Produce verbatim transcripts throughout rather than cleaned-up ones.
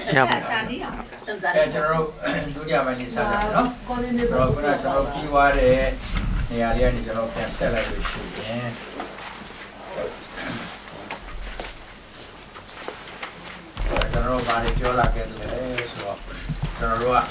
အဲကျွန်တော်တို့ဒုတိယပိုင်းလေးစကြမယ်နော်အဲ့တော့ခုနကျွန်တော်ပြီးသွားတဲ့နေရာလေးကနေကျွန်တော်ပြန်ဆက်လိုက်လို့ရှိရင်ကျွန်တော်တို့ဘာတွေပြောလာခဲ့တယ်လဲဆိုတော့ကျွန်တော်တို့က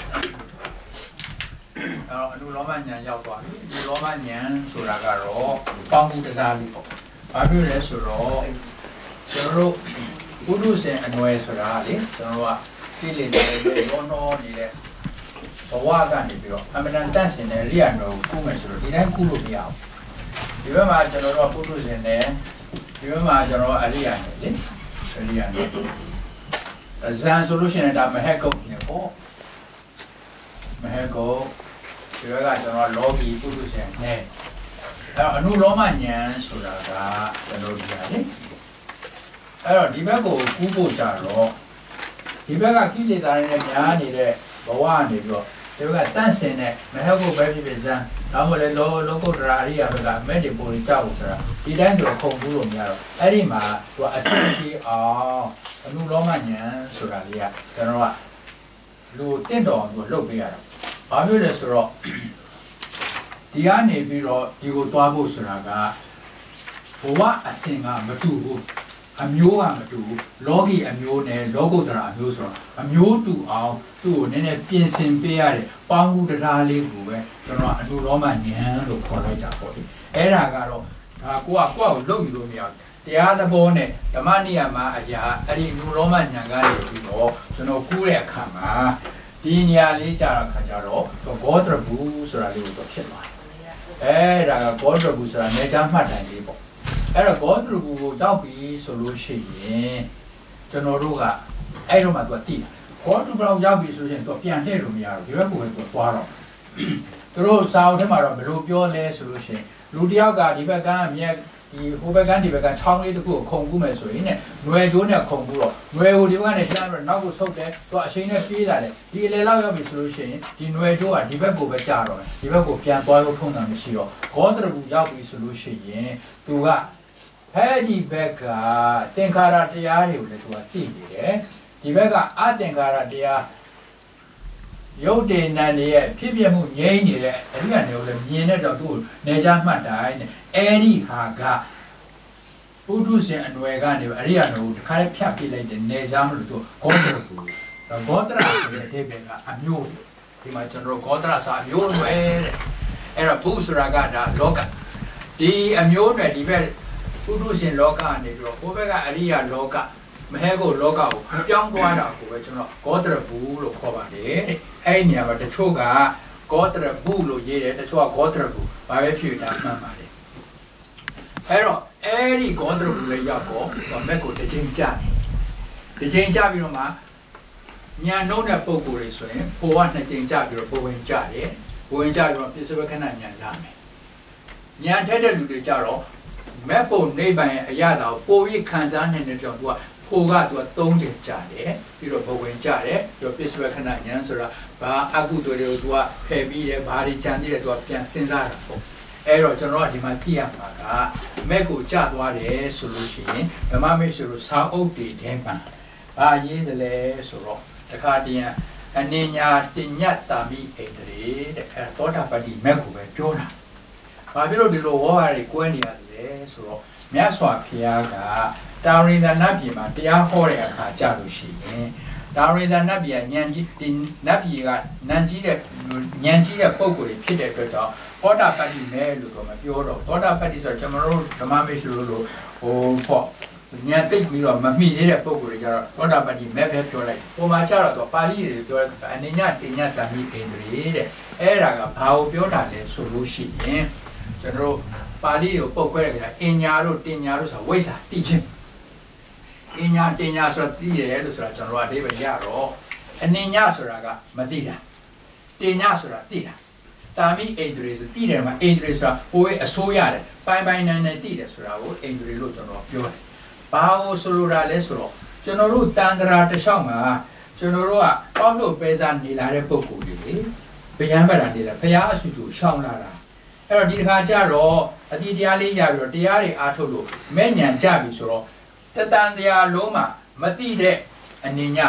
အဲ့တော့အနုလောမဉာဏ်ရောက်သွားပြီဒီလောမဉာဏ်ဆိုတာကတော့ပေါင်းမှုတရားလေးပေါ့ဘာဖြစ်လဲဆိုတော့ကျွန်တော်တို့ပုရုษင်အနွယ်ဆိုတာလေကျွန်တော်တို့ကကိလေသာတွေရောနှောနေတဲ့ဘဝကနေပြီးတော့အမှန်တန်တန့်စင်တဲ့ရိယာတော်ကိုကုမယ်ဆိုတော့ဒီတိုင်းကုလို့မရဘူးဒီဘက်မှာကျွန်တော်တို့ကပုရုษင်နဲ့ဒီဘက်မှာကျွန်တော်ကအရိယာနဲ့လေအရိယာနဲ့ဇန်ဆိုလို့ရှိရင်ဒါမဟက်ကုတ်နေပေါ့မဟက်ကုတ်ဒီဘက်ကကျွန်တော်လောကီပုရုษင်နဲ့အဲအနုလောမဉာဏ်ဆိုတာကကျွန်တော်ဒီဟာလေအဲ့တော့ဒီဘက်ကိုကူးဖို့ကြတော့ဒီဘက်ကကိလေသာတွေနဲ့များနေတဲ့ဘဝနေပြီးတော့ဒီဘက်ကတန့်စင်တဲ့မဟကုတ်ပဲဖြစ်ဖြစ်ဇံဒါမှမဟုတ်လေလောလောကုတ္တရာအရိယာဘက်ကမဲ့ဒီပိုရီကြောက်လို့ဆိုတာဒီတိုင်းတော့ခုံကူးလို့မရတော့အဲ့ဒီမှာသူကအစပြေအောင်အနုလောမဉာဏ်ဆိုတာလေးကကျွန်တော်ကလူတင့်တော်ကိုလှုပ်ပေးရတာဘာဖြစ်လဲဆိုတော့ဒီကနေပြီးတော့ဒီကိုသွားဖို့ဆိုတာကဘဝအစဉ်ကမတူဘူးအမျိုးကမတူဘူးလောကီအမျိုးနဲ့လောကုတ္တရာအမျိုးဆိုတော့အမျိုးတူအောင်သူ့ကိုနည်းနည်းပြင်ဆင်ပေးရတဲ့ပေါင်းမှုတရားလေးကိုပဲကျွန်တော်အနုလောမဉာဏ်လို့ခေါ်လိုက်တာပေါ့လေအဲ့ဒါကတော့ဒါကိုကကိုယ့်ကိုလုံယူလို့မရဘူးတရားသဘောနဲ့ဓမ္မနိယမအရာအဲ့ဒီအနုလောမဉာဏ်ကနေပြီးတော့ကျွန်တော်ကူးတဲ့အခါမှာဒီနေရာလေးကြာတဲ့အခါကျတော့ဂေါတရဘူးဆိုတာလေးကိုဖြစ်သွားတယ်အဲ့ဒါကဂေါတရဘူးဆိုတာနေတမ်းမှတ်တိုင်လေးပေါ့အဲ့တော့ဂေါတရဘူးကိုကြောက်ပြီးဆိုလို့ရှိရင်ကျွန်တော်တို့ကအဲ့တော့မှသူကတိတာဂေါတရဘူးရောက်ပြီဆိုရင်သူပြန်လှည့်လို့မရဘူးဒီဘက်ကပဲသူသွားတော့သူတို့စာအုပ်ထဲမှာတော့ဘယ်လိုပြောလဲဆိုလို့ရှိရင်လူတယောက်ကဒီဘက်ကအမြဲဒီဟိုဘက်ကဒီဘက်ကချောင်းလေးတစ်ခုကိုခုံကူးမယ်ဆိုရင်ねຫນွယ်ကျိုးနဲ့ခုံကူးတော့ຫນွယ်ကိုဒီဘက်ကနေပြန်ပြီးတော့နောက်ကိုဆုပ်တယ်သူအချိန်နဲ့ပြေးလာတယ်ဒီအလေလောက်ရောက်ပြီဆိုလို့ရှိရင်ဒီຫນွယ်ကျိုးကဒီဘက်ကိုပဲကြာတော့ဒီဘက်ကိုပြန်သွားလို့ထုံးတာမရှိတော့ဂေါတရဘူးရောက်ပြီဆိုလို့ရှိရင်သူကဟဲ့ဒီဘက်ကသင်္ခါရတရားတွေကိုလည်းသူကသိနေတယ်ဒီဘက်ကအသင်္ခါရတရားရုပ်တည်နံတွေရဲ့ဖြစ်ပြမှုငြိမ်းနေတဲ့အရိယာတွေကိုလည်းမြင်တဲ့တော့သူ့နေကြမှတ်တိုင်းနဲ့အဲဒီဟာကပုထုဇဉ်အနွယ်ကနေအရိယာတွေကိုတစ်ခါလေးဖြတ်ပြလိုက်တယ်နေကြမလို့သူဂေါတရဘူးဂေါတရဆိုတဲ့အဓိပ္ပာယ်ကအမျိုးဒီမှာကျွန်တော်ဂေါတရဆိုအမျိုးနွယ်တဲ့အဲ့တော့ဘုဆိုတာကဒါလောကဒီအမျိုးနွယ်ဒီဘက်ပုထုဇဉ်လောကကနေပြီးတော့ဘိုးဘက်ကအရိယာလောကမဟဲကိုလောကကိုပြောင်းသွားတာကိုပဲကျွန်တော်ဂေါတရဘူးလို့ခေါ်ပါတယ်အဲ့ဒီနေရာမှာတချို့ကဂေါတရဘူးလို့ရေးတယ်တချို့ကဂေါတရဘူးဘာပဲဖြစ်တာမှန်ပါတယ်အဲ့တော့အဲ့ဒီဂေါတရဘူးလေးရောက်တော့မက်ကိုတစ်ချိန်ကြာတယ်တစ်ချိန်ကြာပြီးတော့မှညာနှုတ်တဲ့ပုံကိုယ်တွေဆိုရင်ဘိုးကနှစ်ချိန်ကြာပြီးတော့ဘိုးဝင်ကြာတယ်ဘိုးဝင်ကြာပြီးတော့ပြစ္ဆေဝခဏညာလာမယ်ညာထက်တဲ့လူတွေကြတော့မက်ပုံနေပိုင်အရသာကိုပိုပြီးခံစားနေတဲ့ကြောင့်သူကဖိုကသူကသုံးချိန်ကြာတယ်ပြီးတော့ဘဝင်ကြာတယ်ပြီးတော့ပြစ္ဆေဝခဏညာဆိုတာဘာအကုသိုလ်တွေကိုသူကဖယ်ပြီးတယ်ဘာတွေကြံသေးတယ်သူကပြန်စဉ်းစားတာပေါ့အဲ့တော့ကျွန်တော်ကဒီမှာသိရမှာကမက်ကိုကြာသွားတယ်ဆိုလို့ရှိရင်ဓမ္မမိတ်ဆွေတို့စာအုပ်တွေထဲမှာဘာရေးတယ်လဲဆိုတော့တခါတည်းအနေညာတင်ညတ်တာမိအိတရေတဲ့အဲ့သောတာပတ္တိမက်ကိုပဲပြောတာဘာဖြစ်လို့ဒီလိုဝါဟာတွေကွဲနေရလဲဆိုတော့မြတ်စွာဘုရားကတာဝရိန္ဒနတ်ပြည်မှာတရားဟောတဲ့အခါကြာလို့ရှိရင်တာဝရိန္ဒနတ်ပြည်ကဉာဏ်ကြီးဒီနတ်ပြည်ကဉာဏ်ကြီးတဲ့ဉာဏ်ကြီးတဲ့ပုံကိုယ်တွေဖြစ်တဲ့အတွက်ကြောင့်သောတာပတ္တိမဲလို့တော့မပြောတော့သောတာပတ္တိဆိုတော့ကျွန်တော်တို့ဓမ္မမိတ်ဆွေတို့လိုဟိုပေါ့ဉာဏ်သိပြီးတော့မမိသေးတဲ့ပုံကိုယ်တွေကျတော့သောတာပတ္တိမဲပဲပြောလိုက်ပုံမှာကျတော့သူပါဠိတွေပြောတယ်အနေညတင်ညတမိအိန္ဒြေတဲ့အဲ့ဒါကဘာကိုပြောတာလဲဆိုလို့ရှိရင်ကျွန်တော်တို့ပါဠိကိုပုတ်ခွဲတယ်ကအင်ညာတို့တင်ညာတို့ဆိုဝိဇ္ဇာတိချင်းအင်ညာတင်ညာဆိုတော့သိရတယ်လို့ဆိုတာကျွန်တော်အဓိပ္ပာယ်ရတော့အနေညဆိုတာကမသိတာတင်ညာဆိုတာသိတာတာမိအိန္ဒြေဆိုသိတယ်မှာအိန္ဒြေဆိုတာဟိုအစိုးရတယ်ပိုင်းပိုင်းနိုင်နိုင်သိတယ်ဆိုတာကိုအိန္ဒြေလို့ကျွန်တော်ပြောတယ်ဘာလို့ဆိုလိုတာလဲဆိုတော့ကျွန်တော်တို့တန်ត្រာတစ်လျှောက်မှာကျွန်တော်တို့ကတောက်လို့ပဲစားနေလာတဲ့ပုံကိုယ်တွေလေဗျံပဒံနေလာဖရာအဆူဆူရှောင်းလာတာအဲ့တော့ဒီတစ်ခါကျတော့အတိတရားလေးရပြီးတော့တရားတွေအားထုတ်လို့မဲ့ညာကြပြီဆိုတော့တတန်တရားလုံးမှာမသိတဲ့အနေည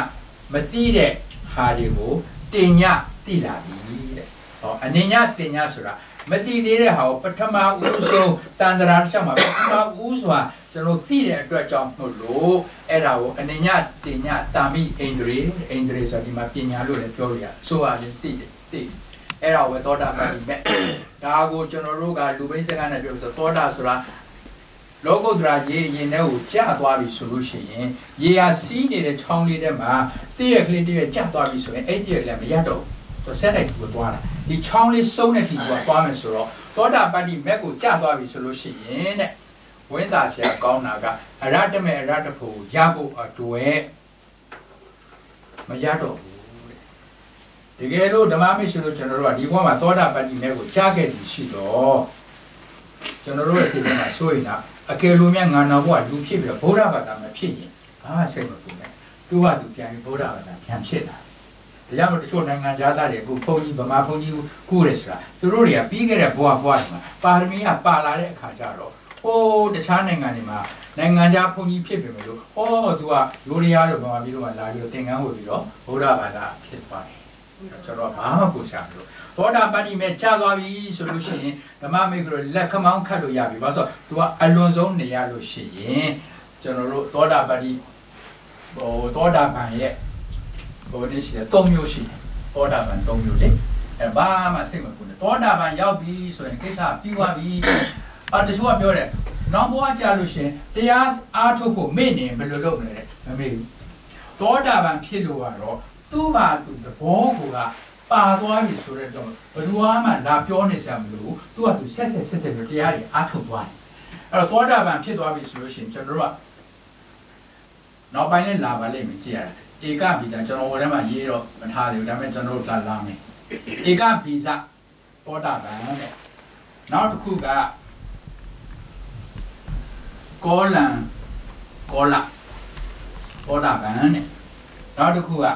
မတိတဲ့ဟာတွေကိုတင်ညတိလာပြီတဲ့ဟောအနေညတင်ညဆိုတာမတိသေးတဲ့ဟာကိုပထမဦးဆုံးတန်တရာတစ်ချက်မှာပထမဦးဆိုတာကျွန်တော်သိတဲ့အတွက်ကြောင့်မို့လို့အဲ့ဒါကိုအနေညတင်ညတာမိအိန္ဒြေအိန္ဒြေဆိုဒီမှာပညာလို့လည်းပြောလို့ရဆိုပါရင်သိတယ်သိအဲ့ဒါကိုသောတာပတိမဲ့ဒါကိုကျွန်တော်တို့ကလူဘိန်းစကားနဲ့ပြောဆိုသောတာဆိုတာလောကုတ္တရာရေရင်ထဲကိုကျသွားပြီဆိုလို့ရှိရင်ရေဟာစီးနေတဲ့ချောင်းလေးထဲမှာတည့်ရကလေးတည့်ရကျသွားပြီဆိုရင်အဲ့တည့်ရကလေးမရတော့ဘူးဆက်လိုက်ကိုသွားတာဒီချောင်းလေးစုံတဲ့ဒီကသွားမယ်ဆိုတော့သောတာပတိမက်ကိုကျသွားပြီဆိုလို့ရှိရင်တဲ့ဝိသဆရာကောင်းတာကအရတမေအရတဖို့ရဖို့အတွက်မရတော့ဘူးတဲ့တကယ်လို့ဓမ္မမရှိလို့ကျွန်တော်တို့ကဒီဘဝမှာသောတာပတိမက်ကိုကြားခဲ့ပြီးရှိတော့ကျွန်တော်တို့ရဲ့စိတ်ထဲမှာစိုးရိမ်တာအကယ်လို့များငါနောက်ဘဝလူဖြစ်ပြီးတော့ဗုဒ္ဓဘာသာမှာဖြစ်ရင်ဘာမှစိတ်မပူနဲ့သူကသူပြန်ပြီးဗုဒ္ဓဘာသာပြန်ဖြစ်လာဒါကြောင့်မို့တချို့နိုင်ငံသားတွေအခုဘုန်းကြီးဗမာဘုန်းကြီးကူတယ်ဆိုတာသူတို့တွေကပြီးခဲ့တဲ့ဘဝဘဝတွေမှာပါရမီကပါလာတဲ့အခါကျတော့ဟိုးတခြားနိုင်ငံတွေမှာနိုင်ငံခြားဘုန်းကြီးဖြစ်ပြီမလို့ဟောသူကလူရီယာတို့ဗမာပြည်တို့ကလာပြီးတော့သင်္ကန်းဝတ်ပြီးတော့ဗုဒ္ဓဘာသာဖြစ်သွားတယ်ကျွန်တော်ဘာမှကိုရှာမလို့သောတာပတိမဲ့ကြာသွားပြီဆိုလို့ရှိရင်ဓမ္မမိတ်ကလက်ခမောင်းခတ်လို့ရပြီဘာလို့ဆိုသူကအလွန်ဆုံးနေရလို့ရှိရင်ကျွန်တော်တို့သောတာပတိဟိုသောတာပန်ရဲ့ဟိုနေ့ရှိတယ်၃မျိုးရှိတယ်သောတာပန်၃မျိုးလေအဲဘာမှစိတ်မပူနဲ့သောတာပန်ရောက်ပြီဆိုရင်ကိစ္စပြီးသွားပြီအာတချို့ကပြောတယ်နောက်ဘဝကြာလို့ရှိရင်တရားအားထုတ်ဖို့မေ့နေဘယ်လိုလုပ်မလဲမမေ့ဘူးသောတာပန်ဖြစ်လို့ကတော့သူ့ဘာသူသဘောကိုကပါသွားပြီဆိုတဲ့တော့ဘယ်သူမှလာပြောနေစရာမလိုဘူးသူကသူဆက်ဆက်ဆက်ဆက်ပြီးတရားတွေအားထုတ်သွားတယ်အဲ့တော့သောတာပန်ဖြစ်သွားပြီဆိုလို့ရှိရင်ကျွန်တော်တို့ကနောက်ပိုင်းနဲ့လာပါလိမ့်မယ်ကြည့်ရတာဧကဗီဇာကျွန်တော်ဟိုထဲမှာရေးတော့မထားသေးဘူးဒါပေမဲ့ကျွန်တော်တို့လာလာမယ်ဧကဗီဇာသောတာပန်တဲ့နောက်တစ်ခုကကောလံကောလသောတာပန်တဲ့နောက်တစ်ခုက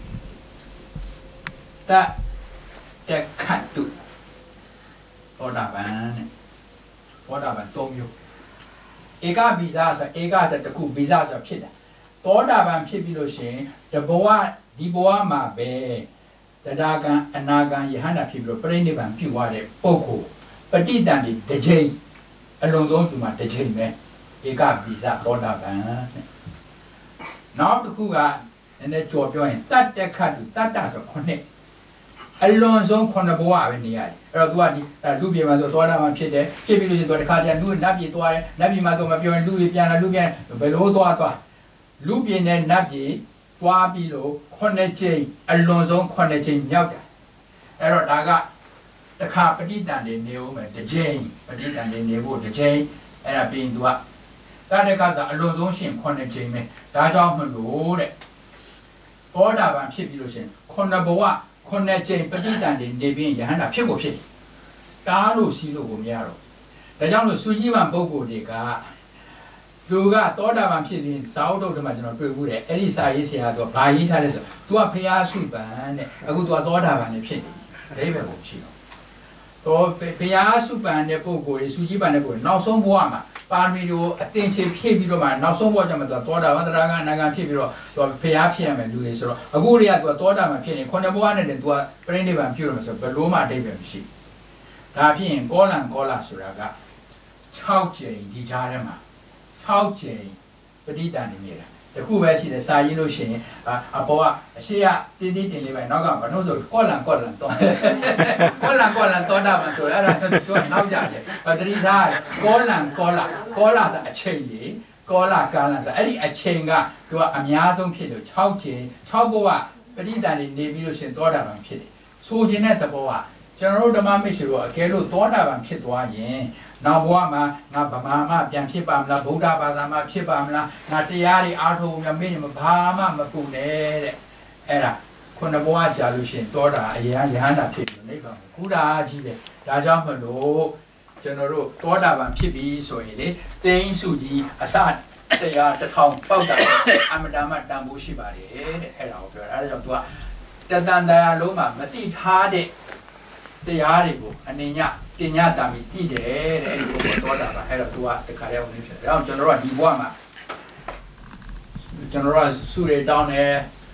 တတခတ်တုသောတာပန်တဲ့သောတာပန်၃မျိုးဧကဗီဇာဆိုဧကဆိုတခုဗီဇာဆိုဖြစ်တယ်သောတာပန်ဖြစ်ပြီးလို့ရှိရင်တဘဝဒီဘဝမှာပဲတရားကံအနာကံယဟန္တာဖြစ်ပြီးတော့ပြိဋိဘံပြုသွားတဲ့ပုဂ္ဂိုလ်ပဋိတန်ဒီတစ်ချိန်အလုံးစုံဒီမှာတစ်ချိန်ပဲဧကဗီဇာသောတာပန်တဲ့နောက်တစ်ခုကနည်းနည်းကြော်ပြောရင်တတ္တခတ်တုတတ္တဆိုခုနှစ်အလွန်ဆုံးခုနှစ်ဘဝပဲနေရတယ်အဲ့တော့ तू ကဒီလူပြေမှာဆိုသောတာပန်ဖြစ်တယ်ဖြစ်ပြီးလို့ရှိရင် तू တခါတည်းလူနတ်ပြေသွားတယ်နတ်ပြေမှာ तू မပြောရင်လူပြေပြန်လာလူပြန်ဘယ်လိုသွားသွားလူပြေနဲ့နတ်ပြေသွားပြီးလို့ခုနှစ်ချိန်အလွန်ဆုံးခုနှစ်ချိန်မြောက်တာအဲ့တော့ဒါကတခါပဋိတန်တွေနေဦးမယ်တစ်ချိန်ပဋိတန်တွေနေဖို့တစ်ချိန်အဲ့ဒါပြီးရင် तू ကတတ္တခါဆိုအလွန်ဆုံးရှင်ခုနှစ်ချိန်ပဲဒါကြောင့်မလို့တဲ့သောတာပန်ဖြစ်ပြီးလို့ရှိရင်ခုနှစ်ဘဝခုနှစ်ချိန်ပဋိတန်တွေနေပြီးယဟန္တာဖြစ်ဖို့ဖြစ်တယ်။တားလို့စီးလို့ကိုမရတော့။ဒါကြောင့်လို့စူကြီးပန်ပုဂ္ဂိုလ်တွေကသူကသောတာပန်ဖြစ်ရင်ဇာဝတ္တုတမှာကျွန်တော်တွေ့ဘူးတယ်။အဲ့ဒီစာရေးဆရာကဘာရေးထားလဲဆိုတော့ तू ကဖျားစုပန်တဲ့။အခု तू ကသောတာပန်လည်းဖြစ်နေတယ်။ဒိဗေကိုရှိတော့။တော့ဖျားစုပန်တဲ့ပုဂ္ဂိုလ်တွေစူကြီးပန်တဲ့ပုဂ္ဂိုလ်နောက်ဆုံးဘဝမှာပါရမီတွေကိုအသင်ချေဖြည့်ပြီးတော့မှနောက်ဆုံးဘဝကျမှ तू သောတာပန်တရားကအနာဂတ်ဖြစ်ပြီးတော့ तू ဖျားဖြစ်ရမယ်လူတွေဆိုတော့အခုတည်းက तू သောတာပန်ဖြစ်နေခုနှစ်ဘဝနဲ့တည်း तू ပြိဋိဘံပြုရမယ်ဆိုဘယ်လိုမှအဓိပ္ပာယ်မရှိဒါဖြစ်ရင်ကောလံကောလဆိုတာက၆ကြိမ်ဒီကြားထဲမှာ၆ကြိမ်ပဋိတန်နေနေတာတခုပဲရှိတယ်စာရေးလို့ရှိရင်အပေါ်ကအရှိရတင်းတင်းတင်လေးပဲနောက်ကဘာလို့ဆိုကောလံကောလံတော့ကောလံကောလံသောတာပန်ဆိုအဲ့ဒါဆိုနောက်ကြတယ်တတိထားကောလံကောလကောလဆိုအချိန်ကြီးကောလကာလဆိုအဲ့ဒီအချိန်ကသူကအများဆုံးဖြစ်လို့၆ချိန်၆ဘဝပဋိတန်နေနေပြီးလို့ရှိရင်သောတာပန်ဖြစ်တယ်ဆိုခြင်းတဲ့သဘောကကျွန်တော်တို့ဓမ္မမိတ်ဆွေတို့အကယ်လို့သောတာပန်ဖြစ်သွားရင်နောက်ဘဝမှာငါဗမာမှပြန်ဖြစ်ပါမလားဗုဒ္ဓဘာသာမှဖြစ်ပါမလားငါတရားတွေအားထုတ်မြမင်းမဘာမှမပူနဲ့တဲ့အဲ့ဒါခုနဘဝကြာလို့ရှိရင်သောတာအရင်ရဟန္တာဖြစ်ပြီးနိဗ္ဗာန်ကိုကူတာကြီးပဲဒါကြောင့်မလို့ကျွန်တော်တို့သောတာပန်ဖြစ်ပြီဆိုရင်လေသိန်းစုကြီးအစတရားတစ်ထောင်ပေါက်တာအမတမတန်ဖိုးရှိပါတယ်တဲ့အဲ့ဒါကိုပြောတာအဲဒါကြောင့် तू ကတတန်တရားလုံးမှာမသိထားတဲ့တရားတွေကိုအနေညတင်ညတာမီတည်တယ်တဲ့အဲ့ဒီကိုသောတာပန်အဲ့တော့ तू ကတခါတည်းဝင်ဖြစ်တယ်ဒါကြောင့်ကျွန်တော်တို့ကဒီဘဝမှာကျွန်တော်တို့ကစုတွေတောင်းတယ်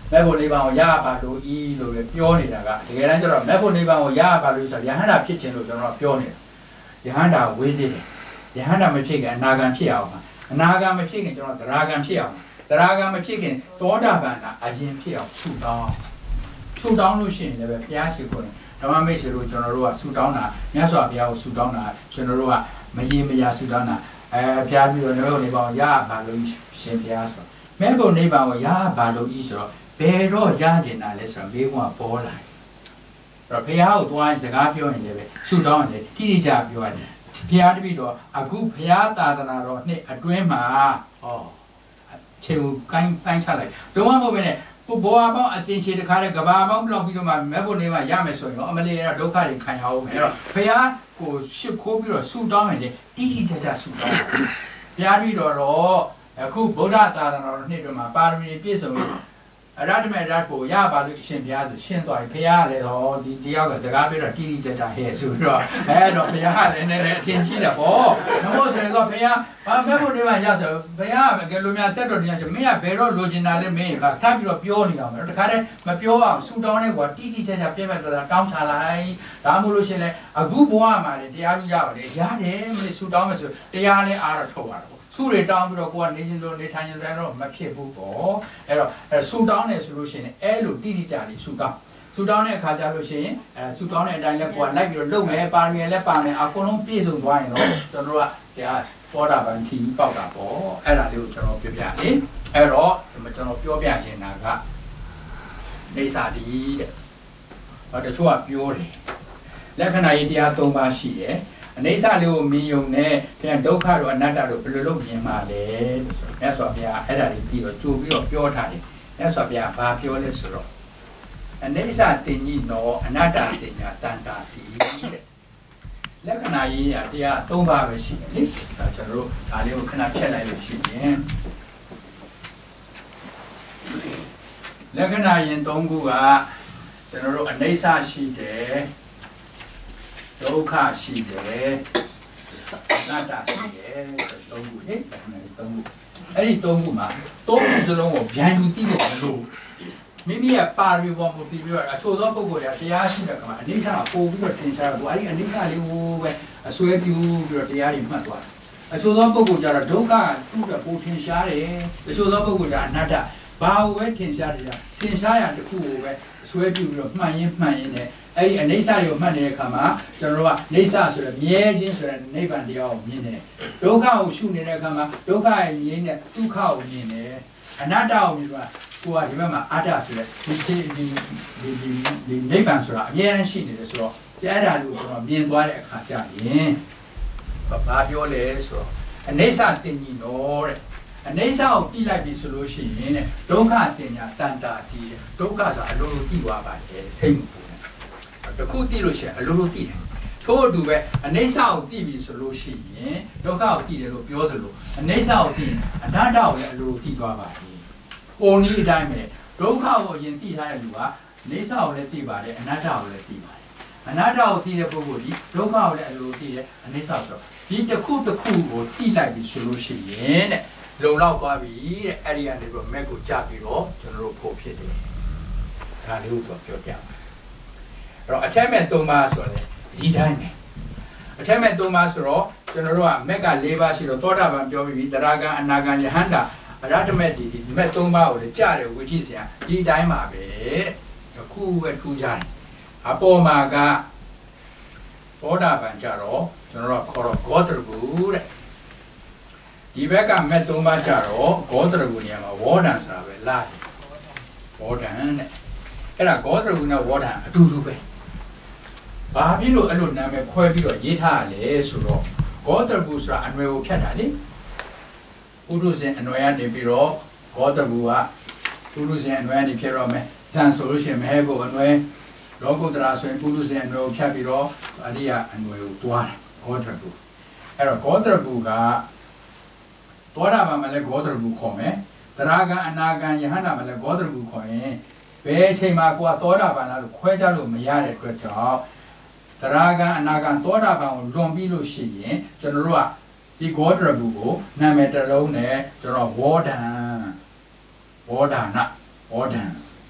မဲ့ဖို့နိဗ္ဗာန်ကိုရပါလို့ဤလို့ပဲပြောနေတာကတကယ်တမ်းကျတော့မဲ့ဖို့နိဗ္ဗာန်ကိုရပါလို့ဆိုတော့ယဟန္တာဖြစ်ခြင်းလို့ကျွန်တော်ပြောနေတာယဟန္တာဝေးသေးတယ်ယဟန္တာမဖြစ်ခင်အနာဂံဖြစ်အောင်အနာဂံမဖြစ်ခင်ကျွန်တော်သရဂံဖြစ်အောင်သရဂံမဖြစ်ခင်သောတာပန်ကအရင်ဖြစ်အောင်ဆုတောင်းဆုတောင်းလို့ရှိရင်လည်းပဲဘုရားရှိခိုးဓမ္မမိတ်ဆွေတို့ကျွန်တော်တို့ကဆုတောင်းတာမြတ်စွာဘုရားကိုဆုတောင်းတာကျွန်တော်တို့ကမရေမရာဆုတောင်းတာအဲဘုရားပြီးတော့နိဗ္ဗာန်နိဗ္ဗာန်ရပါလို့ရှင်ဘုရားဆိုမဲ့ဖို့နိဗ္ဗာန်ကိုရပါလို့ဤဆိုတော့ဘယ်တော့ရကျင်တာလဲဆိုတော့ဘေးကပေါ်လာတယ်အဲ့တော့ဘုရားကိုသွားရင်စကားပြောရင်လည်းပဲဆုတောင်းရင်တိတိကျပြောရတယ်ဘုရားတပည့်တော်အခုဘုရားသာသနာတော်နှစ်အတွင်းမှာဟောခြေကိုကိုင်းကိုင်းချလိုက်တော့မဟုတ်ပဲနဲ့ဘဝပေါင်းအတင်ချေတခါလေကဘာပေါင်းဘလောက်ပြီးတော့မှမဲ့ဖို့နိဗ္ဗာန်ရမယ်ဆိုရင်တော့အမလေးရဒုက္ခတွေခံရအောင်မယ်အဲ့တော့ဘုရားကိုရှစ်ခိုးပြီးတော့ဆုတောင်းရင်လေတိတိကျကျဆုတောင်းဘုရားတပည့်တော်တော့အခုဗုဒ္ဓသာသနာတော်နှစ်အတွင်းမှာပါရမီပြည့်စုံရင်အရဟတမေရတ်ကိုရပါလို့အရှင်ဘုရားဆိုရှင်းသွားပြီဘုရားလည်းတော့ဒီတယောက်ကစကားပြောတော့တိတိကျကျဟဲ့ဆိုပြီးတော့အဲ့တော့ဘုရားလည်းနည်းနည်းအထင်ကြီးတယ်ပေါ့နမို့ဆိုရင်တော့ဘုရားဘာမဲ့ဖို့ဒီမှာရဆိုဘုရားကလူများတက်တော်တရားဆိုမင်းကဘယ်တော့လိုချင်တာလဲမင်းကထပ်ပြီးတော့ပြောနေအောင်မယ်တခါတည်းမပြောအောင်ဆူတောင်းနေကွာတိတိကျကျပြည့်မဲ့တာတောင်းချလိုက်ဒါမှမဟုတ်လို့ရှိရင်လည်းအခုဘဝမှာလည်းတရားကြီးရပါတယ်ရတယ်မင်းဆူတောင်းမယ်ဆိုတရားလည်းအားတော့ထုတ်ရတာဆုတွေတောင်းပြီးတော့ကိုကနေချင်းလို့နေထိုင်ရင်လည်းတော့မဖြစ်ဘူးပေါ့အဲ့တော့အဲဆုတောင်းနေဆိုလို့ရှိရင်အဲ့လိုတိတိကျကျဆုတောင်းဆုတောင်းတဲ့အခါကျလို့ရှိရင်အဲဆုတောင်းတဲ့အတိုင်းလည်းကိုကလိုက်ပြီးတော့လုပ်မယ်ပါရမီလည်းပါမယ်အကုန်လုံးပြည့်စုံသွားရင်တော့ကျွန်တော်တို့ကတရားပေါ်တာပန်ထီပေါက်တာပေါ့အဲ့ဒါလေးကိုကျွန်တော်ပြောပြလေအဲ့တော့ကျွန်တော်ပြောပြချင်တာကနေစာတီးတဲ့ဟောတချို့ကပြောတယ်လက္ခဏာရေးတရား၃ပါးရှိတယ်အနေဆာလေးကိုမြင်ုံနဲ့ပြန်ဒုက္ခတို့အနတ္တတို့ဘယ်လိုလုပ်မြင်မှာလဲလို့ဆိုတော့မြတ်စွာဘုရားအဲ့ဒါတွေပြီးတော့ကြိုပြီးတော့ပြောထားတယ်မြတ်စွာဘုရားဘာပြောလဲဆိုတော့အနေဆာတင်ကြီးနော်အနတ္တတင်ညာတန်တာတိတဲ့လက္ခဏာရေးတရား၃ပါးပဲရှိတယ်လေဒါကျွန်တော်တို့ဒါလေးကိုခဏဖြတ်လိုက်လို့ရှိရင်လက္ခဏာရင်၃ခုကကျွန်တော်တို့အနေဆာရှိတယ်ဒုက္ခရှိတယ်အနတ္တရှိတယ်သုံးခုဟဲ့ဒါနဲ့သုံးခုအဲ့ဒီသုံးခုမှာသုံးခုစလုံးကိုဗျံယူသိဖို့မလိုမိမိရဲ့ပါရီပေါ်မှာပြီးပြီးတော့အချို့သောပုဂ္ဂိုလ်တွေတရားရှိတဲ့အခါမှာအနိစ္စကပို့ပြီးတော့သင်ချတာကိုအဲ့ဒီအနိစ္စလေးကိုပဲအစွဲပြုပြီးတော့တရားတွေမှတ်သွားတယ်အချို့သောပုဂ္ဂိုလ်ကြတော့ဒုက္ခသူ့ကပို့ထင်ရှားတယ်အချို့သောပုဂ္ဂိုလ်ကအနတ္တဘာကိုပဲထင်ရှားတယ်ထင်ရှားရတဲ့ခုကိုပဲအစွဲပြုပြီးတော့မှန်ရင်မှန်ရင်နဲ့အဲ့ဒီအနိစ္စတွေကိုမှတ်နေတဲ့အခါမှာကျွန်တော်တို့ကနိစ္စဆိုတဲ့မြဲခြင်းဆိုတဲ့နိဗ္ဗာန်တရားကိုမြင်တယ်ဒုက္ခကိုရှုနေတဲ့အခါမှာဒုက္ခရဲ့မြင်တဲ့ဒုက္ခကိုမြင်တယ်အနတ္တကိုမြင်တော့ကိုကဒီဘက်မှာအတ္တဆိုတဲ့ဒီဒီဒီဒီဒီနိဗ္ဗာန်ဆိုတာအမြဲတမ်းရှိနေတယ်ဆိုတော့အဲ့ဒါလို့ကျွန်တော်မြင်သွားတဲ့အခါကျရင်ဘာပြောလဲဆိုတော့အနိစ္စတင်ကြီးတော့တဲ့အနိစ္စကိုတိလိုက်ပြီဆိုလို့ရှိရင်တဲ့ဒုက္ခတင်ညာတန်တာတီးဒုက္ခဆိုတာအလိုလိုတိသွားပါတယ်စိတ်မပူနဲ့တခုတိလို့ရှိရင်အလိုလိုတိတယ်ထို့အတူပဲအနိစ္စကိုတိပြီဆိုလို့ရှိရင်ဒုက္ခကိုတိတယ်လို့ပြောသလိုအနိစ္စကိုတိရင်အနတ္တကိုလည်းအလိုလိုတိသွားပါတယ်ပုံနည်းအတိုင်းပဲဒုက္ခကိုအရင်တိထားတဲ့လူကအိဋ္ဌကိုလည်းသိပါတယ်အနတ္တကိုလည်းသိပါတယ်အနတ္တကိုသိတဲ့ပုဂ္ဂိုလ်ဒီဒုက္ခကိုလည်းအလိုသိတယ်အနိစ္စဆိုတော့ဒီတစ်ခုတစ်ခုကိုသိလိုက်ပြီဆိုလို့ရှိရင်တဲ့လုံလောက်သွားပြီတဲ့အဲ့ဒီကနေပြီးတော့မက်ကိုကြပြီးတော့ကျွန်တော်တို့ဖို့ဖြစ်တယ်ဒါလေးကိုတော့ပြောပြပါအဲ့တော့အထက်မဲ့၃ပါးဆိုတယ်ဒီတိုင်းပဲအထက်မဲ့၃ပါးဆိုတော့ကျွန်တော်တို့ကမက်က၄ပါးရှိတော့သောတာပန်ပြောပြီးပြီတရာဂံအနာဂံယဟန္တာအရဟတမေဒီဒီမက်၃ပါးကိုလည်းကြားတယ်ဝိသိစရာဒီတိုင်းပါပဲအခုပဲထူးကြတယ်အပေါ်မှာကသောတာပန်ကြတော့ကျွန်တော်တို့ခေါ်တော့ဂေါတရဘူးတဲ့ဒီဘက်ကမက်၃ပါးကြတော့ဂေါတရဘူးနေရာမှာဝေါဒံဆိုတာပဲလာတယ်ဝေါဒံတဲ့အဲ့ဒါဂေါတရဘူးနဲ့ဝေါဒံအတူတူပဲဘာဖြစ်လို့အဲ့လိုနာမည်ခွဲပြီးတော့ရေးထားရလဲဆိုတော့ဂေါတရဘူးဆိုတာအနွယ်ကိုဖြတ်တာလေပုရုဇဉ်အနွယ်ကနေပြီးတော့ဂေါတရဘူးကပုရုဇဉ်အနွယ်ကနေဖြစ်တော့မယ်ဇန်ဆိုလို့ရှိရင်မဟဲဘုအနွယ်လောကုတ္တရာဆိုရင်ပုရုဇဉ်အနွယ်ကိုဖြတ်ပြီးတော့အရိယအနွယ်ကိုတွားတယ်ဂေါတရဘူးအဲ့တော့ဂေါတရဘူးကသောတာပန်မှာလည်းဂေါတရဘူးခေါ်မယ်တရာဂံအနာဂံယဟန္တာမှာလည်းဂေါတရဘူးခေါ်ရင်ဘယ်အချိန်မှာကိုကသောတာပန်လားလို့ခွဲခြားလို့မရတဲ့အတွက်ကြောင့်တရာဂံအနာဂံသောတာပန်ကိုလွန်ပြီးလို့ရှိရင်ကျွန်တော်တို့ကဒီဂေါတရဘူးကိုနာမည်တစ်လုံးနဲ့ကျွန်တော်ဝေါဒံဝေါဒနာဝေါဒံ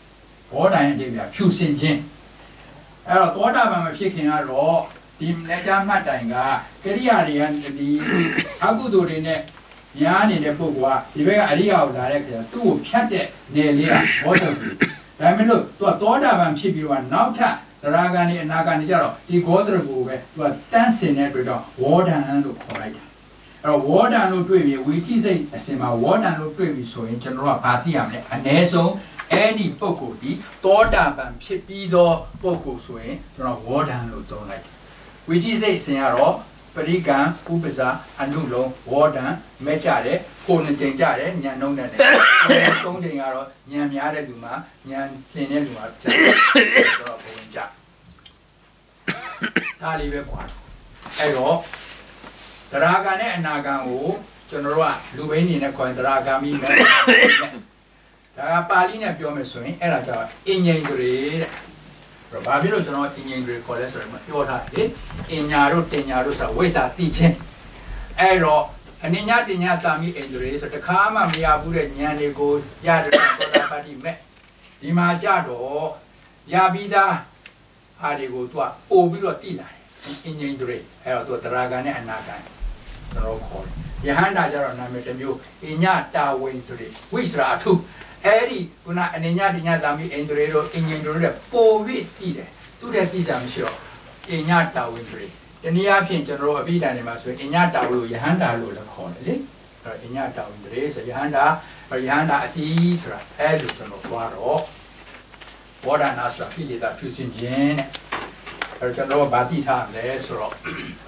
ဘောတိုင်းအတိတ်ကဖြူစင်ခြင်းအဲ့တော့သောတာပန်မဖြစ်ခင်ကတော့ဒီလက်ကြမှတ်တိုင်ကကရိယာတွေကဒီအကုသိုလ်တွေနဲ့ညားနေတဲ့ပုဂ္ဂိုလ်ကဒီဘက်ကအရိယာကိုလာတဲ့ခါသူ့ကိုဖြတ်တဲ့နယ်လေးကဘောဓုတ်ဒါပေမဲ့လို့သူကသောတာပန်ဖြစ်ပြီးတော့နောက်ထပ်သရဂန်နဲ့အနာဂန်တွေကြတော့ဒီဂေါတရကိုပဲသူကတန်းစင်တဲ့အတွက်ကြောင့်ဝေါဒံလို့ခေါ်လိုက်တာအဲ့တော့ဝေါဒံလို့တွေ့ပြီးဝီထိစိတ်အစင်မှာဝေါဒံလို့တွေ့ပြီးဆိုရင်ကျွန်တော်တို့ကဘာသိရမလဲအ ਨੇ ဆုံးအဲ့ဒီပုဂ္ဂိုလ်ဒီသောတာပန်ဖြစ်ပြီးသောပုဂ္ဂိုလ်ဆိုရင်ကျွန်တော်ဝေါဒံလို့သုံးလိုက်တယ်ဝီထိစိတ်အစင်ကတော့ပရိကံဥပဇာအနုလုံးဝေါဒံမဲ့ကြတယ်ကိုနှစ်ကြိမ်ကြတယ်ညံနှုံးနဲ့သုံးကြိမ်ကတော့ညံများတဲ့လူမှာညံဖြင်တဲ့လူမှာကြတယ်ဆိုတော့ဘုံကြဒါလေးပဲကွာအဲ့တော့သရဂံနဲ့အနာဂံကိုကျွန်တော်တို့ကလူဘိန်းနေနဲ့ခေါ်ရင်သရဂံမိမဲ့ဒါကပါဠိနဲ့ပြောမယ်ဆိုရင်အဲ့ဒါကြောင့်အင်ញိန်တွေတဲ့ဘာဖြစ်လို့ကျွန်တော်အင်ញိန်တွေခေါ်လဲဆိုတော့ပြောထားတယ်အင်ညာတို့တင်ညာတို့ဆိုဝိဇ္ဇာတိချင်းအဲ့တော့အနိညာတင်ညာတာမိအင်တွေဆိုတခါမှမရဘူးတဲ့ဉာဏ်တွေကိုရတဲ့သောတာပတ္တိမဲ့ဒီမှာကြတော့ရပြီးသားဟာတွေကိုသူကပို့ပြီးတော့တိလာတယ်အင်ញိန်တွေအဲ့တော့သူသရဂံနဲ့အနာဂံကျွန်တော်ခေါ်တယ်ယဟန္တာကျတော့နာမည်တစ်မျိုးအညတာဝိန်ဆိုတဲ့ဝိစရာအထုအဲ့ဒီခုနအနေညတညတာမိအင်္ဒရေတို့အင်္ဂင်တို့လည်းပို့ပြီးတည်တယ်သူတဲ့သိစာမရှိတော့အညတာဝိန်တွေတနည်းအားဖြင့်ကျွန်တော်တို့အဘိဓာန်တွေမှာဆိုရင်အညတာဝိကိုယဟန္တာလို့လည်းခေါ်တယ်လေအဲ့တော့အညတာဝိန်တွေဆိုယဟန္တာယဟန္တာအတိဆိုတာအဲ့လိုကျွန်တော်သွားတော့ဘောဓနာဆိုတာဖိလေသာဖြူစင်ခြင်းတဲ့အဲ့တော့ကျွန်တော်ဗာတိထားလဲဆိုတော့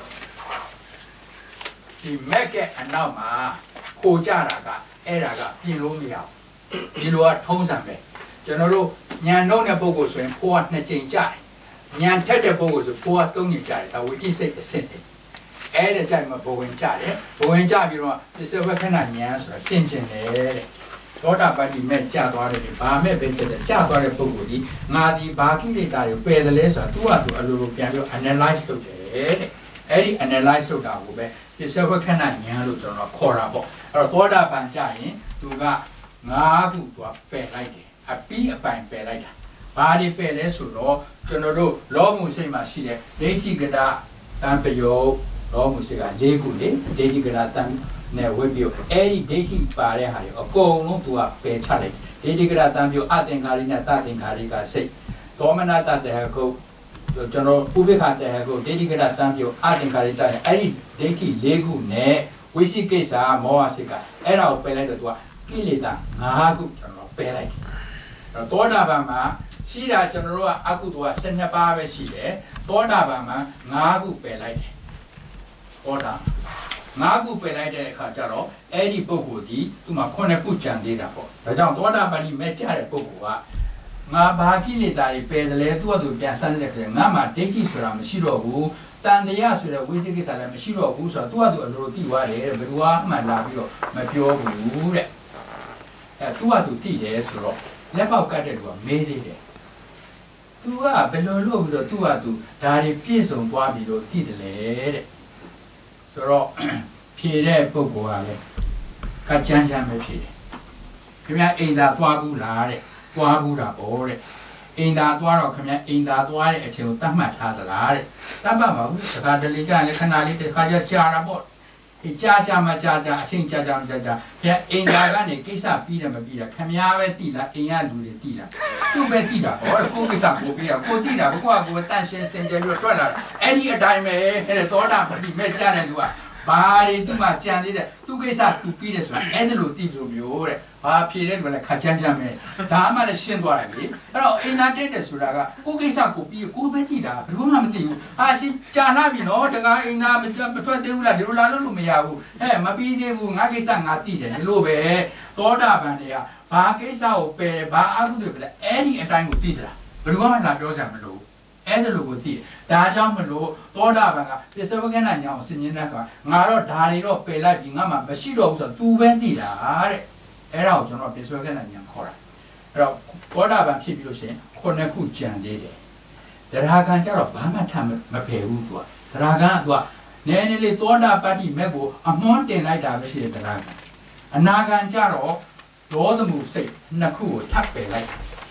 ဒီမက်ကအနောက်မှာခိုကြတာကအဲ့ဒါကပြင်လို့မရဘူးဒီလိုကထုံးစံပဲကျွန်တော်တို့ညံနှုံးတဲ့ပုဂ္ဂိုလ်ဆိုရင်ဖိုးကနှစ်ကြိမ်ကြတယ်ညံထက်တဲ့ပုဂ္ဂိုလ်ဆိုဖိုးကသုံးကြိမ်ကြတယ်ဒါဝိတိစိတ်အစစ်တယ်အဲ့ဒါကြိုက်မှာဘဝင်ကြတယ်ဘဝင်ကြပြီးတော့ပစ္စဝခဏညံဆိုတာဆင်ကျင်တယ်တဲ့သောတာပတ္တိမဲ့ကြာသွားတယ်ဘာမဲ့ပဲဖြစ်တယ်ကြာသွားတဲ့ပုဂ္ဂိုလ်ဒီငါဒီဘာကိလေသာတွေပယ်တယ်လဲဆိုတာသူ့ဟာသူအလိုလိုပြန်ပြီး analyze လုပ်တယ်တဲ့အဲ့ဒီ analyze လုပ်တာကိုပဲပစ္စဝခဏညံလို့ကျွန်တော်ခေါ်တာပေါ့အဲ့တော့သောတာပန်ကြရင်သူကငါးခုသူကပယ်လိုက်တယ်အပြီးအပိုင်ပယ်လိုက်တာဘာတွေပယ်လဲဆိုတော့ကျွန်တော်တို့လောမှုစိတ်မှာရှိတဲ့ဒိဋ္ဌိကတာတံပယောလောမှုစိတ်က၄ခုလေဒိဋ္ဌိကတာတံနဲ့ဝိပယအဲ့ဒီဒိဋ္ဌိပါတဲ့ဟာတွေအကုန်လုံးသူကပယ်ချလိုက်ဒိဋ္ဌိကတာတံပယောအသင်္ခါရိနဲ့တသင်္ခါရိကစိတ်ဒေါမနတတဟကုကျွန်တော်ဥပိ္ပခတဟကုဒိဋ္ဌိကတာတံပယောအသင်္ခါရိတအဲ့ဒီဒိဋ္ဌိ၄ခုနဲ့ဝိသိကိစ္စမောဟစိတ်ကအဲ့ဒါကိုပယ်လိုက်တော့သူကကိလေသာငါးခုကျွန်တော်ပယ်လိုက်တယ်သောတာပန်မှာရှိတာကျွန်တော်တို့ကအကုသိုလ်က၁၂ပါးပဲရှိတယ်သောတာပန်မှာငါးခုပယ်လိုက်တယ်သောတာငါးခုပယ်လိုက်တဲ့အခါကျတော့အဲ့ဒီပုဂ္ဂိုလ်ဒီသူ့မှာခုနှစ်ခုကြံသေးတာပေါ့ဒါကြောင့်သောတာပန်ကြီးမဲ့ကြတဲ့ပုဂ္ဂိုလ်ကငါဘာကိလေသာတွေပယ်တယ်လဲသူ့အတူပြန်ဆန်းတဲ့ခါငါမှာဒိဋ္ဌိဆိုတာမရှိတော့ဘူးတန်တရားဆိုတဲ့ဝိသိကိစ္စလည်းမရှိတော့ဘူးဆိုတော့သူ့အတူအလိုလိုသိသွားတယ်ဘယ်သူမှလာပြီးတော့မပြောဘူးတဲ့အဲသူ့အတူသိတယ်ဆိုတော့လက်ပေါက်ကတ်တဲ့သူကမေးသေးတယ်သူကဘယ်လိုလုပ်ပြီးတော့သူ့အတူဒါတွေပြည့်စုံသွားပြီးတော့သိတယ်လေတဲ့ဆိုတော့ဖြေတဲ့ပုဂ္ဂိုလ်ကလည်းကကြမ်းကြမ်းပဲဖြေတယ်ခင်ဗျာအိမ်သာသွားဘူးလားတဲ့သွားဘူးတာပေါ့တဲ့အိမ်သာသွားတော့ခင်ဗျာအိမ်သာသွားတဲ့အချိန်ကိုတတ်မှတ်ထားသလားတဲ့တတ်မှတ်ပါဘူးတခါတလေကြာလည်းခဏလေးတစ်ခါကျကြာတာပေါ့ဒီကြာကြာမှကြာကြာအချိန်ကြာကြာမှကြာကြာခင်ဗျာအိမ်သာကနေကိစ္စပြီးတယ်မပြီးတာခင်ဗျာပဲသိလားအိမ်ကလူတွေသိလားသူ့ပဲသိတာဟောကိုကိစ္စကိုပြီးတာကိုသိတာဘကွာကိုတန့်ရှင်းစင်ကြယ်ပြီးတော့တွက်လာတာအဲ့ဒီအတိုင်းပဲအဲ့သောတာပတိမဲ့ကြားတဲ့လူကဘာတွေသူ့မှာကြံသေးတယ်သူကိစ္စသူပြီးတယ်ဆိုတာအဲ့ဒါလိုသိလို့မျိုးတဲ့ဘာဖြေတဲ့လူကလည်းခါကြမ်းကြမ်းပဲဒါမှလည်းရှင်းသွားတယ်လေအဲ့တော့အိမ်သာတက်တယ်ဆိုတာကကိုကိစ္စကိုပြီးကိုပဲသိတာဘယ်သူမှမသိဘူးအာရှင်းကြာလာပြီနော်တကားအိမ်သာမထွက်သေးဘူးလားဒီလိုလာလို့လို့မရဘူးအဲမပြီးသေးဘူးငါကိစ္စငါသိတယ်ဒီလိုပဲသောတာပန်တွေကဘာကိစ္စကိုပယ်တယ်ဘာအကုသိုလ်ပဲအဲ့ဒီအတိုင်းကိုသိတာဘယ်သူမှလာပြောစရာမလိုအဲ့ဒါလိုကိုသိဒါကြောင့်မလို့သောတာပန်ကပစ္စဝကဏညာကိုဆင်ញင်းတဲ့ကငါတော့ဓာတွေတော့ပယ်လိုက်ပြီငါမှမရှိတော့ဘူးဆိုတော့ तू ပဲသိတာတဲ့အဲ့ဒါကိုကျွန်တော်ပစ္စဝကဏညာခေါ်တာအဲ့တော့သောတာပန်ဖြစ်ပြီးလို့ရှိရင်ခုနှစ်ခုကြံသေးတယ်တရားခံကျတော့ဘာမှထမဖယ်ဘူး तू ကတရားခံက तू ကနည်းနည်းလေးသောတာပတ္တိမက်ကိုအမွှန်းတင်လိုက်တာပဲရှိတယ်တရားခံအနာခံကျတော့ဒေါသမှုစိတ်နှစ်ခုကိုထပ်ပယ်လိုက်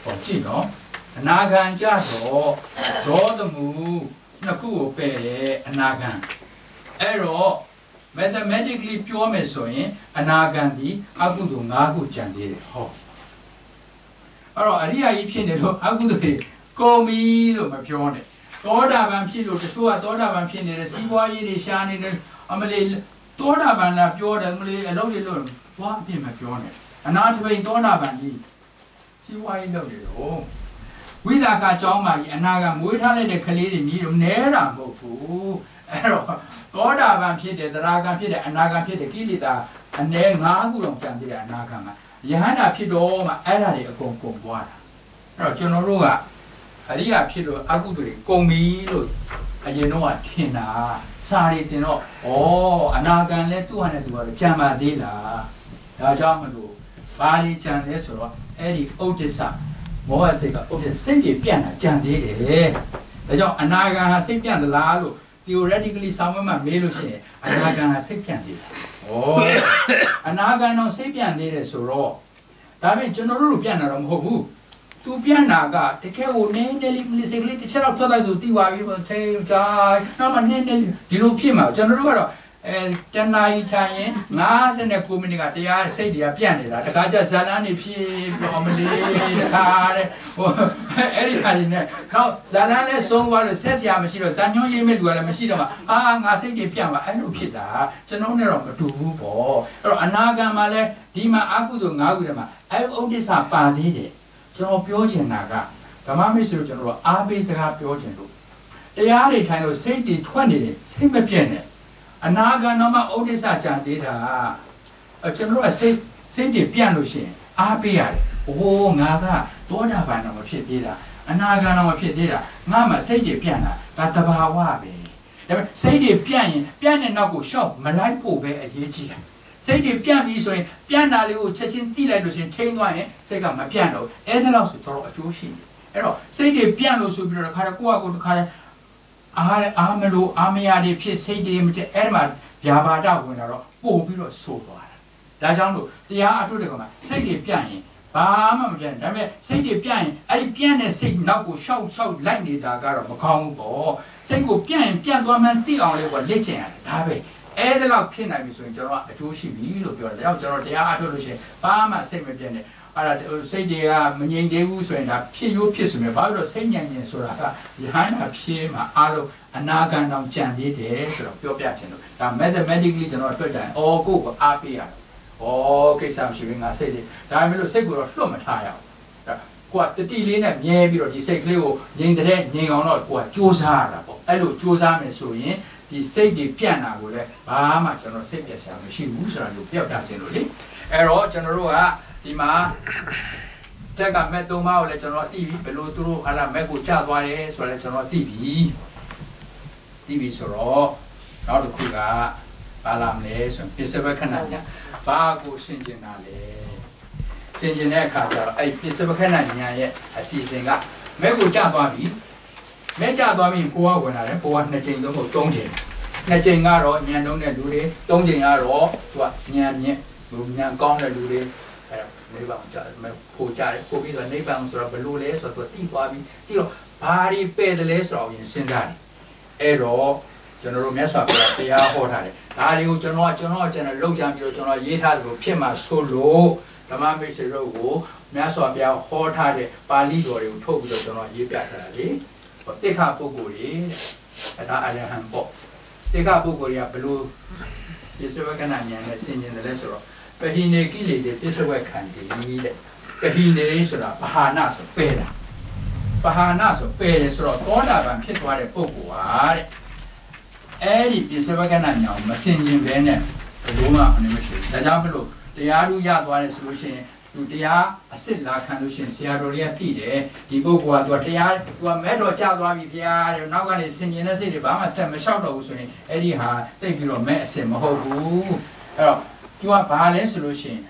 ဟောကြည့်နော်အနာဂံကြတော့ဒေါသမှုနှစ်ခုကိုပယ်တယ်အနာဂံအဲ့တော့ mathematically ပြောမယ်ဆိုရင်အနာဂံဒီအကုသိုလ်၅ခုကျန်သေးတယ်ဟောအဲ့တော့အရိယာကြီးဖြစ်နေလို့အကုသိုလ်တွေကုန်ပြီလို့မပြောနဲ့သောတာပန်ဖြစ်လို့တချို့ကသောတာပန်ဖြစ်နေတယ်စီးပွားရေးတွေရှားနေတယ်အမလေးသောတာပန်လာပြောတယ်အမလေးအလုပ်တွေလို့ဘာအဖြစ်မပြောနဲ့အနာတပိန်သောတာပန်ကြီးစီးပွားရေးလုပ်နေတော့ဝိသကာကျောင်းမှာကြီးအနာကမွေးထားလိုက်တဲ့ကလေးတွေမြည်တော့နဲတာမဟုတ်ဘူးအဲ့တော့သောတာပန်ဖြစ်တယ်သရဂံဖြစ်တယ်အနာဂံဖြစ်တယ်ကိလေသာအနည်း၅ခုတော့ကြံသေးတယ်အနာဂံမှာယဟန္တာဖြစ်တော့မှအဲ့ဒါတွေအကုန်ကုန်သွားတာအဲ့တော့ကျွန်တော်တို့ကအရိယာဖြစ်လို့အကုသိုလ်တွေကုန်ပြီလို့အရင်တော့ထင်တာစာရီတင်တော့ဩအနာဂံလဲသူ့ဟာနဲ့သူကတော့ကြံပါသေးလားဒါကြောင့်မလို့ဘာတွေကြံလဲဆိုတော့အဲ့ဒီဥဒ္ဒစ္စမောဟစိတ်ကဥဒ္ဒစ္စစိတ်ကြီးပြန့်တာကြံသေးတယ်ဒါကြောင့်အနာဂံဟာစိတ်ပြန့်သလားလို့ theoretically ဆောင်းမမှမေးလို့ရှိရင်အနာဂံဟာစိတ်ပြန့်သေးတယ်ဩအနာဂံတော့စိတ်ပြန့်သေးတယ်ဆိုတော့ဒါပေမဲ့ကျွန်တော်တို့ပြန့်တာတော့မဟုတ်ဘူးသူပြန်နာကတကယ်ကိုနည်းနည်းလေးမလေးစိတ်ကလေးတစ်ချက်တော့ထွက်လိုက်ဆိုတီးပါပြီပေါ့သေးကြိုင်နောက်မှနည်းနည်းဒီလိုဖြစ်မှာကျွန်တော်တို့ကတော့အဲတဏှာကြီးထိုင်ရင်၅၉မိနစ်ကတရားစိတ်တွေကပြန့်နေတာတခါကျဇာလန်းနေဖြစ်ပြောမလေးတခါတဲ့ဟိုအဲ့ဒီဟာတွေနဲ့ခေါဇာလန်းလဲဆုံးသွားလို့ဆက်စရာမရှိတော့ဇာညွှန်းရေးမဲ့လူကလည်းမရှိတော့မှအာငါစိတ်တွေပြန့်သွားအဲ့လိုဖြစ်တာကျွန်တော်နဲ့တော့မတူဘူးပေါ့အဲ့တော့အနာဂံမှာလဲဒီမှာအကုသိုလ်၅ခုထဲမှာအဲ့ဥဒ္ဒစ္စပါသေးတယ်ကျွန်တော်ပြောချင်တာကဓမ္မမိတ်ဆွေတို့ကျွန်တော်တို့အားပေးစကားပြောချင်လို့တရားတွေထိုင်လို့စိတ်တွေထွက်နေတယ်စိတ်မပြည့်နဲ့အနာဂံတော့မှဥဒိစ္စကြံသေးတာအဲကျွန်တော်တို့ကစိတ်စိတ်တွေပြန့်လို့ရှိရင်အားပေးရတယ်။အိုးငါကသောတာပန်တော့မဖြစ်သေးတာအနာဂံတော့မဖြစ်သေးတာငါမှစိတ်တွေပြန့်တာဒါတဘာဝပဲ။ဒါပေမဲ့စိတ်တွေပြန့်ရင်ပြန့်တဲ့နောက်ကိုရှောက်မလိုက်ဖို့ပဲအရေးကြီးတယ်။စိတ်တွေပြန့်ပြီးဆိုရင်ပြန့်တာလေးကိုချက်ချင်းသိလိုက်လို့ရှိရင်ထိန်းသွားရင်စိတ်ကမပြန့်တော့အဲ့ဒါလို့ဆိုတော့အကျိုးရှိတယ်။အဲ့တော့စိတ်တွေပြန့်လို့ဆိုပြီးတော့ခါရကိုယ့်အကိုတခါအားအားမလို့အားမရတဲ့ဖြစ်စိတ်တွေမတည့်အဲ့မှာဗျာပါဒဝင်လာတော့ပို့ပြီးတော့ဆိုးသွားတာဒါကြောင့်လို့တရားအထုတဲ့ကောင်မှာစိတ်တွေပြန့်ရင်ဘာမှမပြန့်ဒါပေမဲ့စိတ်တွေပြန့်ရင်အဲ့ဒီပြန့်တဲ့စိတ်နောက်ကိုရှောက်ရှောက်လိုက်နေတာကတော့မကောင်းဘူးပေါ့စိတ်ကိုပြန့်ရင်ပြန့်သွားမှန်းသိအောင်လေးကလက်ကျင်ရတယ်ဒါပဲအဲ့ဒါလောက်ဖြစ်နိုင်ပြီဆိုရင်ကျွန်တော်ကအကျိုးရှိပြီလို့ပြောတယ်ဒါကြောင့်ကျွန်တော်တရားအထုလို့ရှိရင်ဘာမှစိတ်မပြန့်နဲ့အဲ့ဒါစိတ်တွေကမငြိမ်သေးဘူးဆိုရင်ဒါဖြစ်ရိုးဖြစ်ဆိုရင်ဘာလို့စိတ်ညံ့ညင်ဆိုတာကယဟန္တာဖြစ်မှာအားလုံးအနာဂံတောင်ကြံသေးတယ်ဆိုတော့ပြောပြချင်လို့ဒါ mathematically ကျွန်တော်တွေ့ကြရင်အော်ကိုကိုအားပေးရတယ်။အော်ကိစ္စမရှိဘူးငါစိတ်လေးဒါပေမဲ့လို့စိတ်ကိုတော့လွတ်မထားရအောင်။ဒါကိုကတတိလေးနဲ့မြဲပြီးတော့ဒီစိတ်ကလေးကိုငြိမ်တဲ့ငြိမ်အောင်တော့ကိုကစူးစမ်းရတာပေါ့။အဲ့လိုစူးစမ်းမယ်ဆိုရင်ဒီစိတ်တွေပြန့်တာကိုလည်းဘာမှကျွန်တော်စိတ်ပြတ်စရာမရှိဘူးဆိုတာကိုပြောပြချင်လို့လေ။အဲ့တော့ကျွန်တော်တို့ကဒီမှာတက်ကမက်သုံးပါးကိုလည်းကျွန်တော်သိပြီဘယ်လိုသူတို့ဟာလာမက်ကိုကျသွားတယ်ဆိုတော့ကျွန်တော်သိပြီသိပြီဆိုတော့နောက်တစ်ခုကဘာလာမလဲဆိုပစ္စဝခဏညာဘာကိုရှင်းကျင်တာလဲရှင်းကျင်တဲ့အခါကျတော့အဲ့ပစ္စဝခဏညာရဲ့အစီအစဉ်ကမက်ကိုကျသွားပြီမက်ကျသွားပြီကိုကဝင်လာတယ်ကိုကနှစ်ချိန်သုံးဖို့သုံးချိန်နှစ်ချိန်ကတော့ညံတုံးတဲ့လူတွေသုံးချိန်ကတော့သူကညံမြင့်လူညံကောင်းတဲ့လူတွေအဲ့နိဗ္ဗာန်ကြတယ်ပို့ကြတယ်ပို့ပြီးတော့နိဗ္ဗာန်ဆိုတော့ဘယ်လိုလဲဆိုတော့တိသွားပြီးတိတော့ဘာတွေပဲ့တယ်လဲဆိုတော့ရင်စဉ်းစားတယ်အဲ့တော့ကျွန်တော်တို့မြတ်စွာဘုရားတရားဟောထားတယ်ဒါတွေကိုကျွန်တော်ကကျွန်တော်ကျွန်တော်လှုပ်ရှားပြီးတော့ကျွန်တော်ရေးထားသလိုဖြစ်မှာဆိုလို့ဓမ္မမိတ်ဆွေတို့ကိုမြတ်စွာဘုရားဟောထားတဲ့ပါဠိတော်တွေကိုထုတ်ပြီးတော့ကျွန်တော်ရေးပြထားတာလေတိခါပုဂ္ဂိုလ်တွေအဲ့ဒါအရဟံပေါ့တိခါပုဂ္ဂိုလ်တွေကဘယ်လိုပစ္စဝကဏဉာဏ်နဲ့ဆင်ခြင်တယ်လဲဆိုတော့ပဟိနေကိလေသာပစ္စဝခန္တီတဲ့ပဟိနေဆိုတာဘာဟာနဆိုပယ်တာဘာဟာနဆိုပယ်တယ်ဆိုတော့သောတာပန်ဖြစ်သွားတဲ့ပုဂ္ဂိုလ်ဟာတဲ့အဲ့ဒီပစ္စဝကဏဉာဏ်ကိုမဆင်ခြင်ဘဲနဲ့ဘယ်လိုမှမနေမရှိဘူးဒါကြောင့်မလို့တရားလူရသွားတယ်ဆိုလို့ရှိရင်သူတရားအစ်စ်လာခံလို့ရှိရင်ဆရာတော်တွေကသိတယ်ဒီပုဂ္ဂိုလ်ကသူကတရားသူကမဲ့တော်ကြသွားပြီဗျာတဲ့နောက်ကနေဆင်ခြင်တဲ့စိတ်တွေဘာမှဆက်မလျှောက်တော့ဘူးဆိုရင်အဲ့ဒီဟာသိပြီးတော့မဲ့အစ်စ်မဟုတ်ဘူးအဲ့တော့သူကဘာလဲဆိုလို့ရှိရင်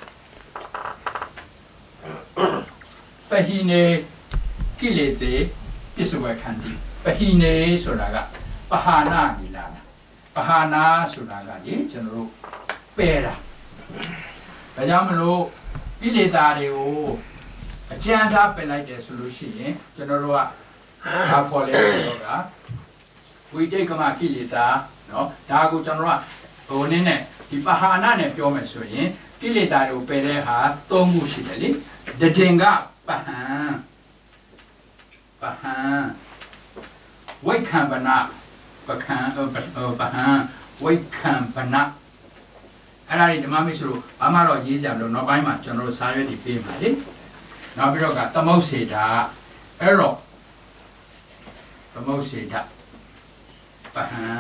ပဟိနေကိလေသာပစ္စဝခန္တီပဟိနေဆိုတာကပဟာနာဒီလာပဟာနာဆိုတာကလေကျွန်တော်တို့ပယ်တာဒါကြောင့်မလို့ကိလေသာတွေကိုအကျဉ်းစားပယ်လိုက်တယ်ဆိုလို့ရှိရင်ကျွန်တော်တို့ကဘာခေါ်လဲဆိုတော့ကဝိတိတ်ကမကိလေသာနော်ဒါကိုကျွန်တော်တို့ကဟိုနည်းနဲ့ဒီပဟာနာနဲ့ပြောမယ်ဆိုရင်ကိလေသာတွေကိုပယ်တဲ့ဟာသုံးခုရှိတယ်လေတတင်ကပဟံပဟံဝိခံပနာပခံပဟံဝိခံပနာအဲ့ဒါဒီဓမ္မမိတ်ဆွေတို့ဘာမှတော့ရေးကြမလို့နောက်ပိုင်းမှာကျွန်တော်တို့စာရွက်တွေပေးပါလေနောက်ပြီးတော့ကသမုတ်စေတာအဲ့တော့သမုတ်စေတာပဟံ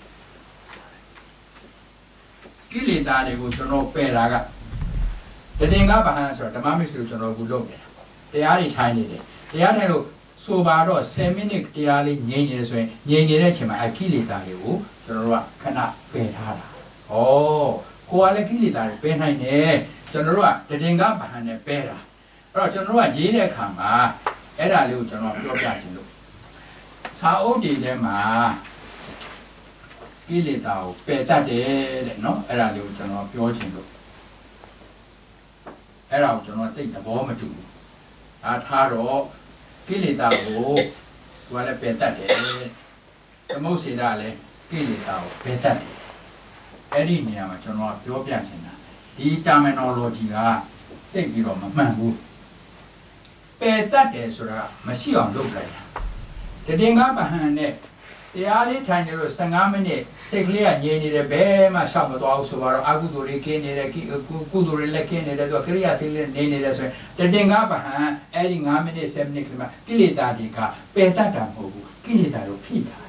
ကိလေသာတွေကိုကျွန်တော်ပယ်တာကတတင်ကပဟံဆိုတော့ဓမ္မမိတ်ဆွေတို့ကျွန်တော်အခုလုပ်နေတာတရားတွေထိုင်နေတယ်တရားထိုင်လို့ဆိုပါတော့ဆယ်မိနစ်တရားလေးငြိမ်နေဆိုရင်ငြိမ်နေတဲ့အချိန်မှာအကိလေသာတွေကိုကျွန်တော်တို့ကခဏပယ်ထားတာဩကိုယ်ကလည်းကိလေသာတွေပယ်နိုင်တယ်ကျွန်တော်တို့ကတတင်ကပဟံနဲ့ပယ်တာအဲ့တော့ကျွန်တော်တို့ကရေးတဲ့အခါမှာအဲ့ဒါလေးကိုကျွန်တော်ပြောပြခြင်းလို့စာအုပ်တွေထဲမှာကိလေသာကိုပယ်တတ်တယ်တဲ့နော်အဲ့ဒါလေးကိုကျွန်တော်ပြောခြင်းလို့အဲ့ဒါကိုကျွန်တော်သိသဘောမတူဘူးအားထားတော့ကိလေသာကိုသူကလည်းပယ်တတ်တယ်သမုတ်စေတာလည်းကိလေသာကိုပယ်တတ်တယ်အဲ့ဒီနေရာမှာကျွန်တော်ပြောပြချင်တာဒီ terminology ကသိပြီးတော့မမှန်ဘူးပယ်တတ်တယ်ဆိုတာမရှိအောင်လုပ်လိုက်တာတတင်ကပဟံနဲ့တရားလေးထိုင်နေလို့15မိနစ်စိတ်ကလေးကငြိမ်နေတယ်ဘယ်မှရှောက်မသွားဘူးဆိုတော့အကုသိုလ်တွေကင်းနေတယ်ကုသိုလ်တွေလည်းကင်းနေတယ်သူကကိရိယာစိတ်လေးနေနေတယ်ဆိုရင်တတင်ကပဟံအဲ့ဒီ5မိနစ်10မိနစ်ကလေးမှာကိလေသာတွေကပယ်တတ်တာမဟုတ်ဘူးကိလေသာတို့ဖိထားတာ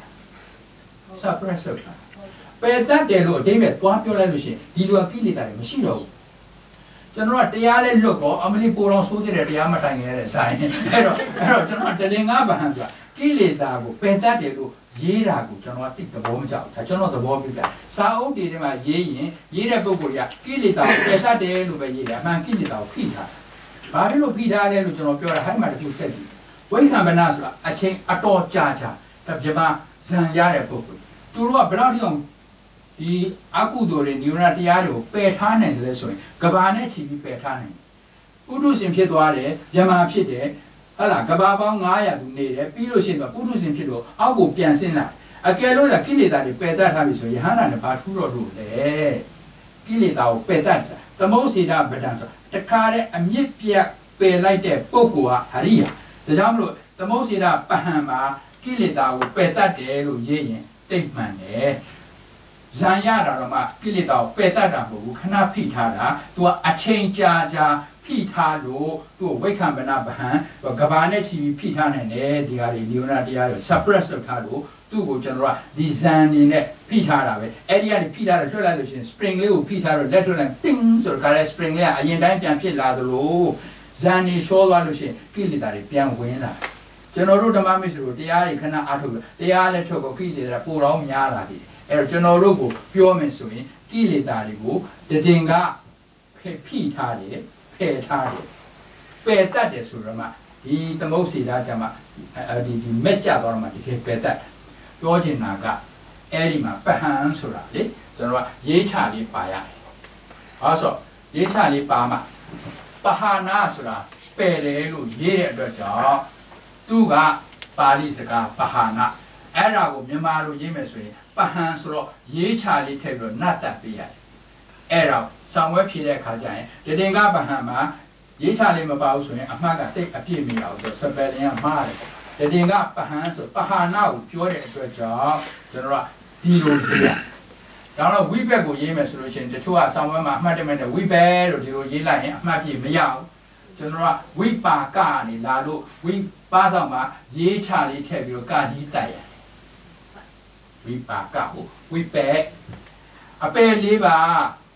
suppress လုပ်တာပယ်တတ်တယ်လို့အတိတ်ကသွားပြောလိုက်လို့ရှိရင်ဒီလိုကိလေသာတွေမရှိတော့ဘူးကျွန်တော်ကတရားလဲလွတ်တော့အမလီပိုတော်ဆိုးတဲ့တရားမတိုင်ခဲ့တဲ့ဆိုင်အဲ့တော့အဲ့တော့ကျွန်တော်တတင်ကပဟံဆိုတာကိလေသာကိုပယ်တတ်တယ်လို့ရေးတာကိုကျွန်တော်ကသိသဘောမကျဘူးဒါကျွန်တော်သဘောပြပြစာအုပ်တွေထဲမှာရေးရင်ရေးတဲ့ပုံကိုယ်ကကိလေသာကိုပယ်တတ်တယ်လို့ပဲရေးတယ်အမှန်ကိလေသာကိုဖိထားဘာဖြစ်လို့ဖိထားလဲလို့ကျွန်တော်ပြောတာဟိုင်းမှာတခုဆက်ကြည့်ဝိခံပနာဆိုတာအချိန်အတော်ကြာကြာဒါပြမဇံရတဲ့ပုံကိုသူတို့ကဘယ်လောက်ထိအောင်ဒီအကုသိုလ်တွေနိဝရဏတရားတွေကိုပယ်ထားနိုင်တယ်ဆိုရင်ကဘာနဲ့ချီပြီးပယ်ထားနိုင်ပုထုရှင်ဖြစ်သွားတယ်ပြမဖြစ်တယ်ဟလာကဘာပေါင်း900သူနေတယ်ပြီးလို့ရှိရင်တော့ပုထုရှင်ဖြစ်လို့အောက်ကိုပြန်ဆင်းလာအကယ်လို့ကကိလေသာတွေပယ်တတ်ထားပြီဆိုရင်ယဟန္တာနဲ့ဘာထူးတော့လို့လဲကိလေသာကိုပယ်တတ်တာသမုတ်စေတဗဒံဆိုတခါတဲ့အမြင့်ပြတ်ပယ်လိုက်တဲ့ပုဂ္ဂိုလ်ဟာအရိယာဒါကြောင့်မလို့သမုတ်စေတပဟံမှာကိလေသာကိုပယ်တတ်တယ်လို့ရေးရင်တိတ်မှန်တယ်ဇံရတာတော့မှကိလေသာကိုပယ်တတ်တာမဟုတ်ဘူးခဏဖိထားတာသူကအချိန်ကြာကြာဖိထားလို့သူ့ဝိခံပနာပဟံကဘာနဲ့ချီပြီးဖိထားနိုင်တယ်ဒီဟာတွေနိဝရဏတရားတွေ suppress လုပ်ထားလို့သူ့ကိုကျွန်တော်ကဒီဇန်နေနဲ့ဖိထားတာပဲအဲ့ဒီကနေဖိထားတယ်လွှတ်လိုက်လို့ရှိရင် spring လေးကိုဖိထားတော့လက်လွှတ်လိုက် ping ဆိုတော့ခါတဲ့ spring လေးကအရင်တိုင်းပြန်ဖြစ်လာသလိုဇန်နေရှောသွားလို့ရှိရင်ကိလေသာတွေပြန်ဝင်လာကျွန်တော်တို့ဓမ္မမိတ်ဆွေတို့တရားတွေခဏအားထုတ်လို့တရားလည်းထုတ်ကိုကိလေသာပိုတော့များလာတယ်အဲ့တော့ကျွန်တော်တို့ကိုပြောမယ်ဆိုရင်ကိလေသာတွေကိုတတင်ကဖိထားတယ်ဖယ်ထားတယ်ပယ်တတ်တယ်ဆိုတော့မှဒီသမုတ်စေတာကြမှာဒီဒီမက်ကြတော့မှဒီခေပယ်တတ်ပြောချင်တာကအဲ့ဒီမှာပဟံဆိုတာလေကျွန်တော်ကရေးချလေးပါရတယ်ဟောဆိုရေးချလေးပါမှာပဟာနာဆိုတာပယ်တယ်လို့ရေးတဲ့အတွက်ကြောင့်သူကပါဠိစကားပဟာနာအဲ့ဒါကိုမြန်မာလိုရေးမယ်ဆိုရင်ပဟံဆိုတော့ရေးချလေးထည့်ပြီးတော့နတ်တက်ပေးရတယ်အဲ့တော့ဆောင်ဝဲဖြည့်တဲ့အခါကျရင်တတင်ကပဟံမှာရေးချလေးမပါဘူးဆိုရင်အမှတ်ကတိတ်အပြည့်မရဘူးဆိုစပယ်လင်ကမှားတယ်တတင်ကပဟံဆိုပဟာနာကိုပြောတဲ့အတွက်ကြောင့်ကျွန်တော်ကဒီလိုရေးရဒါတော့ဝိဘက်ကိုရေးမယ်ဆိုလို့ရှိရင်တချို့ကဆောင်ဝဲမှာအမှတ်တမဲ့တဲ့ဝိဘက်လို့ဒီလိုရေးလိုက်ရင်အမှတ်ပြည့်မရဘူးကျွန်တော်ကဝိပါကနေလာလို့ဝိပါဆောင်မှာရေးချလေးထည့်ပြီးတော့ကာကြီးတိုက်ရတယ်ဝိပါကကိုဝိပက်အပယ်လေးပါ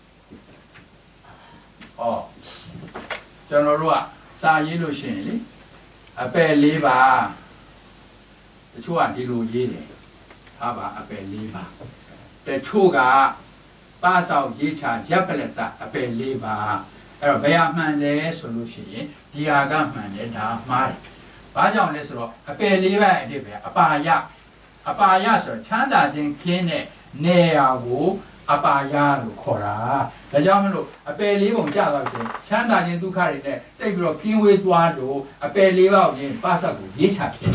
ဩကျွန်တော်တို့ကစာရေးလို့ရှိရင်လေအပယ်လေးပါတချို့ကဒီလိုရေးတယ်ဟာပါအပယ်လေးပါတချို့ကပါဆောင်ရေးချရပ်ပလက်တာအပယ်လေးပါအဲ့တော့ဘယ်ဟာမှန်လဲဆိုလို့ရှိရင်ဒီဟာကမှန်တယ်ဒါမှားတယ်ဘာကြောင့်လဲဆိုတော့အပယ်လေးပါအတိပဲအပါယအပါယဆိုချမ်းသာခြင်းခင်းတဲ့နေရာကိုအပါယလို့ခေါ်တာဒါကြောင့်မလို့အပယ်လေးပုံကြသွားပြီချမ်းသာခြင်းဒုက္ခတွေနဲ့တိတ်ပြီးတော့ကင်းဝေးသွားလို့အပယ်လေးပါးကိုပါစပ်ကိုရေးချဖြစ်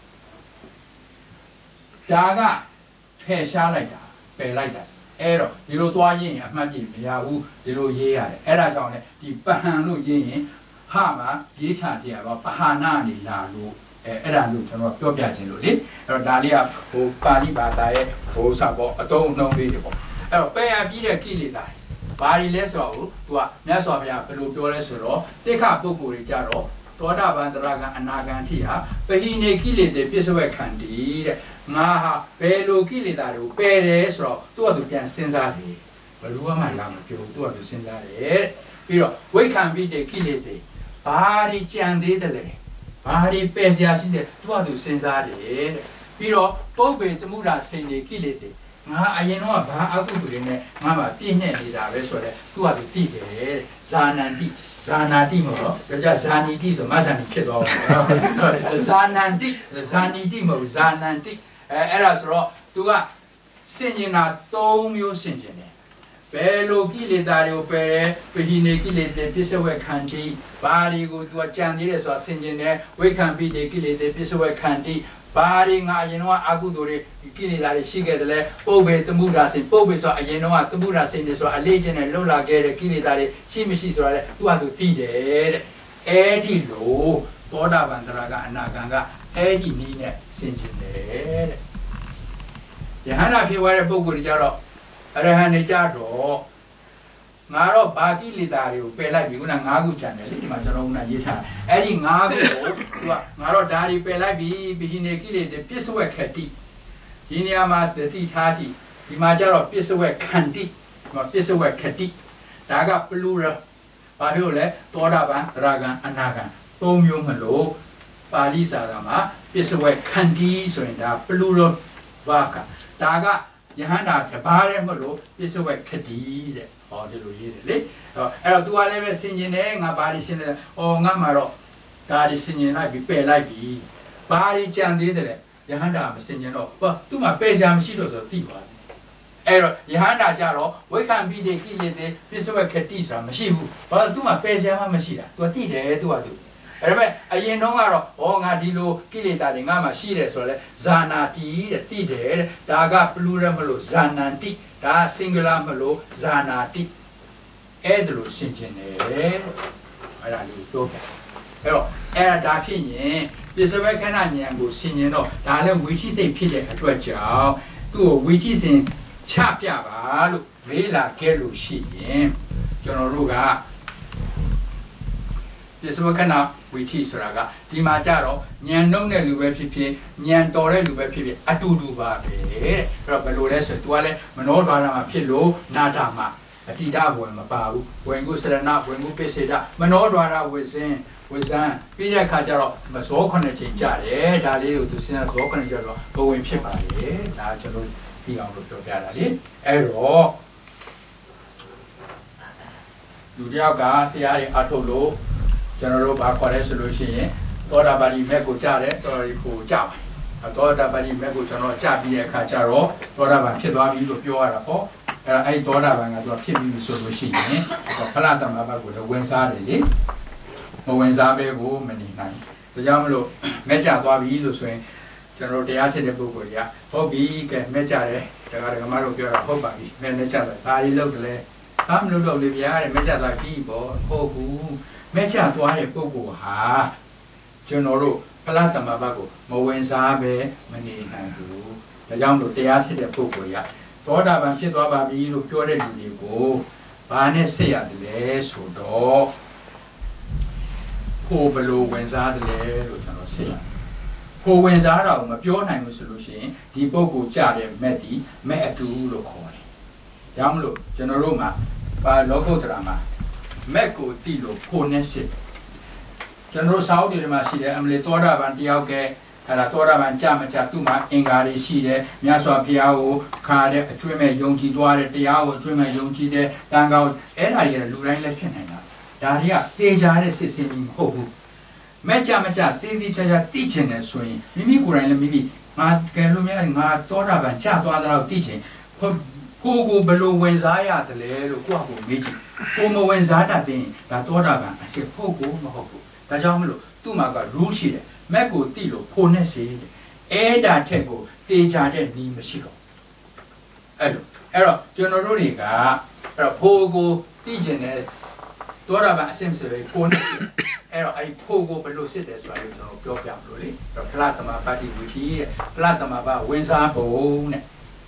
ဒါကဖယ်ရှားလိုက်တာပယ်လိုက်တာအဲ့တော့ဒီလိုသွားရင်အမှတ်ပြမရဘူးဒီလိုရေးရတယ်အဲ့ဒါကြောင့်လေဒီပဟံလို့ရေးရင်ဟာမှာရေးချပြရပါပဟာနာနေလာလို့အဲအဲ့ဒါလို့ကျွန်တော်ပြောပြခြင်းလို့လေအဲ့တော့ဒါလေးကဟိုပါဠိဘာသာရဲ့ဟိုစာပေါ့အတုံးအနှုံးလေးတွေပေါ့အဲ့တော့ပယ်ရပြီးတဲ့ကိလေသာဘာတွေလဲဆိုတော့သူကမြတ်စွာဘုရားဘယ်လိုပြောလဲဆိုတော့တိခပုဂ္ဂိုလ်တွေကြတော့သောတာပန်တရဂံအနာဂံထိဟာပဟိနေကိလေသာပြစ္ဆဝက်ခန္တီတဲ့ငါဟာဘယ်လိုကိလေသာတွေကိုပယ်တယ်ဆိုတော့သူ့အတူပြန်စဉ်းစားတယ်ဘယ်လိုမှလာမပြောသူ့အတူစဉ်းစားတယ်ပြီးတော့ဝိခံပြီးတဲ့ကိလေသာဘာတွေကြံသေးတယ်လဲဘာတွေပယ်စရာရှိတယ်သူ့အတူစဉ်းစားတယ်တဲ့ပြီးတော့ပုပ္ပေတမှုရာစိန်တွေကိလေသာငါအရင်တော့ဘာအကုသိုလ်တွေနဲ့ငါမှပြည့်ညက်နေတာပဲဆိုတော့သူ့အတူသိတယ်ဇာနန္တိဇာနာတိမဟုတ်တော့ဒါကြဇာနီတိဆိုမဆန်ဖြစ်သွားဘူးဇာနန္တိဇာနီတိမဟုတ်ဇာနန္တိအဲအဲ့ဒါဆိုတော့သူကစင်ကျင်တာ၃မျိုးစင်ကျင်တယ်ဘယ်လိုကိလေသာတွေကိုပယ်တယ်ပဟိနေကိလေသာပစ္စဝေခန္တီဘာတွေကိုသူကကြံသေးတယ်ဆိုတာစင်ကျင်တယ်ဝိခံပိတေကိလေသာပစ္စဝေခန္တီဘာတွေငါအရင်တော့အကုသိုလ်တွေကိလေသာတွေရှိခဲ့တယ်လဲပုပ္ပေတမှုရာစိန်ပုပ္ပေဆိုအရင်တော့တမှုရာစိန်တွေဆိုတာအလေးချင်းနဲ့လွတ်လာခဲ့တဲ့ကိလေသာတွေရှိမရှိဆိုတာလေသူကသူသိတယ်တဲ့အဲ့ဒီလိုသောတာပန်တရာကအနာဂံကအဲ့ဒီနည်းနဲ့စင်ကျင်တယ်တဲ့ယဟန္တာဖြစ်သွားတဲ့ပုဂ္ဂိုလ်တွေကြတော့အရဟံတွေကြတော့ငါတော့ဘာကိလေသာတွေကိုပယ်လိုက်ပြီခုနငါးခုကြံတယ်လေဒီမှာကျွန်တော်ကရေးထားအဲ့ဒီငါးခုကိုသူကငါတော့ဓာရီပယ်လိုက်ပြီပိဟိနေကိလေသာပစ္စဝက်ခတိဒီနေရာမှာတတိထားကြည့်ဒီမှာကျတော့ပစ္စဝက်ခန္တိဒီမှာပစ္စဝက်ခတိဒါကပလူရဘာလို့လဲသောတာပန်တရာဂံအနာဂံသုံးမျိုးမလို့ပါဠိစာသားမှာပစ္စဝက်ခန္တိဆိုရင်ဒါပလူရဘာကဒါကယဟန္တာတပါးရဲမလို့ပစ္စဝက်ခတိတဲ့ဟောဒီလိုရေးတယ်လေအဲ့တော့ तू ကလည်းပဲဆင်ကျင်တယ်ငါဘာတွေရှင်းလဲအော်ငါမှာတော့ဒါတွေဆင်ကျင်လိုက်ပြီပယ်လိုက်ပြီဘာတွေကြံသေးတယ်လဲယဟန္တာမဆင်ကျင်တော့ဟော तू မှာပယ်စရာမရှိတော့ဆိုသိသွားပြီအဲ့တော့ယဟန္တာကြတော့ဝိခံပိတေကိလေသာပစ္စဝက်ခတိဆိုတာမရှိဘူးဘာလို့ तू မှာပယ်စရာမှမရှိတာ तू သိတယ် तू က तूအဲ့ဒါမဲ့အရင်တော့ကတော့ဩငါဒီလိုကိလေသာတွေငါမှာရှိတယ်ဆိုတော့လေဇာနာတိတဲ့သိတယ်တဲ့ဒါကပလူရမလို့ဇာနန္တိဒါစင်္ဂလာမလို့ဇာနာတိအဲ့ဒါလို့ရှင်းချင်းတယ်အဲ့ဒါလေးပြောပြအဲ့တော့အဲ့ဒါဒါဖြစ်ရင်ပစ္စဝေခဏဉာဏ်ကိုရှင်းရင်တော့ဒါလည်းဝိသိစိတ်ဖြစ်တဲ့အတွက်ကြောင့်သူ့ကိုဝိသိစဉ်ချပြပါလို့မေးလာခဲ့လို့ရှိရင်ကျွန်တော်တို့ကပစ္စဝေခဏဝိသိဆိုတာကဒီမှာကြတော့ဉာဏ်နှုတ်တဲ့လူပဲဖြစ်ဖြစ်ဉာဏ်တော်တဲ့လူပဲဖြစ်ဖြစ်အတူတူပါပဲအဲ့တော့ဘယ်လိုလဲဆိုတော့ तू ကလည်းမနောဒွါရမှာဖြစ်လို့နာတာမှာအတိဒဘဝင်မပါဘူးဝင်ကုစရဏဝင်ကုပိစေတမနောဒွါရဝိစင်ဝိဇံပြီးတဲ့အခါကျတော့မဇောခုနှစ်ချိန်ကြတယ်ဒါလေးကို तू စဉ်းစားဇောခုနှစ်ကျတော့ဘဝင်ဖြစ်ပါလေဒါကျွန်တော်သိအောင်လို့ပြောပြတာလေအဲ့တော့လူတယောက်ကတရားတွေအထုတ်လို့ကျွန်တော်တို့ဘာခေါ်လဲဆိုလို့ရှိရင်သောတာပတိမဲ့ကိုကြားတယ်သောတာပတိကိုကြားပါသောတာပတိမဲ့ကိုကျွန်တော်ကြားပြီးတဲ့အခါကျတော့သောတာပန်ဖြစ်သွားပြီလို့ပြောရတာပေါ့အဲ့ဒါအဲ့ဒီသောတာပန်ကသူကဖြစ်ပြီဆိုလို့ရှိရင်ဖလားတမဘတ်ကိုလည်းဝင်စားတယ်လေမဝင်စားပဲကိုမနေနိုင်ဒါကြောင့်မလို့မဲ့ကြသွားပြီလို့ဆိုရင်ကျွန်တော်တရားစစ်တဲ့ပုဂ္ဂိုလ်တွေကဟုတ်ပြီကဲမဲ့ကြတယ်ဒါကဓမ္မတို့ပြောတာဟုတ်ပါပြီမဲ့နဲ့ကြတယ်ဘာလို့လုပ်တယ်လဲဘာမလုပ်တော့လေဗျာတဲ့မဲ့ကြသွားပြီပေါ့ဟုတ်ဘူးမဲ့ချသွားတဲ့ပုဂ္ဂိုလ်ဟာကျွန်တော်တို့ဖလားတမဘတ်ကိုမဝင်စားပဲမနေနိုင်ဘူးဒါကြောင့်လို့တရားစစ်တဲ့ပုဂ္ဂိုလ်ကသောတာပန်ဖြစ်သွားပါပြီလို့ပြောတဲ့လူတွေကိုဘာနဲ့ဆက်ရတယ်လဲဆိုတော့ကိုဘလို့ဝင်စားတယ်လဲလို့ကျွန်တော်ဆက်ရတယ်ကိုဝင်စားတာကိုမပြောနိုင်ဘူးဆိုလို့ရှိရင်ဒီပုဂ္ဂိုလ်ကြတဲ့မက်ဒီမက်အတူလို့ခေါ်တယ်ဒါကြောင့်မလို့ကျွန်တော်တို့မှာပါလောကုတ္တရာမှာမက်ကိုတိလို့ဖို့နဲ့စစ်ကျွန်တော်စာအုပ်တွေမှာရှိတယ်အမလီသောတာပန်တယောက်ကအဲ့ဒါသောတာပန်ကြမကြသူ့မှာအင်္ဂါတွေရှိတယ်မြတ်စွာဘုရားကိုခါတဲ့အကျွင့်မဲ့ယုံကြည်သွားတယ်တရားကိုအကျွင့်မဲ့ယုံကြည်တယ်တန်ကောင်အဲ့ဒါတွေကလူတိုင်းလည်းဖြစ်နေတာဒါတွေကတေချာတဲ့စစ်စင်ကြီးမဟုတ်ဘူးမဲ့ကြမကြတင်းတင်းချာချာသိချင်တယ်ဆိုရင်မိမိကိုယ်တိုင်လည်းမိမိငါကဲလို့များငါသောတာပန်ကြသွားတော့သိချင်ဟုတ်ကိုကိုဘလို့ဝင်စားရတယ်လို့ကိုယ့်ကိုမေးကြည့်ကိုမဝင်စားတတ်တဲ့ဒါသောတာပန်အစစ်ဖို့ကိုမဟုတ်ဘူးဒါကြောင့်မလို့သူ့မှာက rule ရှိတယ်မက်ကိုတိလို့ဖိုနဲ့စေတယ်အဲ့ဒါထက်ကိုတေချာတဲ့နီးမရှိတော့အဲ့လိုအဲ့တော့ကျွန်တော်တို့တွေကအဲ့တော့ဖိုကိုတိကျင်တဲ့သောတာပန်အစစ်ဆိုရင်ဖိုနဲ့အဲ့တော့အဲ့ဖိုကိုဘလို့စစ်တယ်ဆိုတာကိုကျွန်တော်ပြောပြမလို့လေအဲ့တော့ဖလားသမပါတိဝိသီတဲ့ဖလားသမပါဝင်စားပုံတဲ့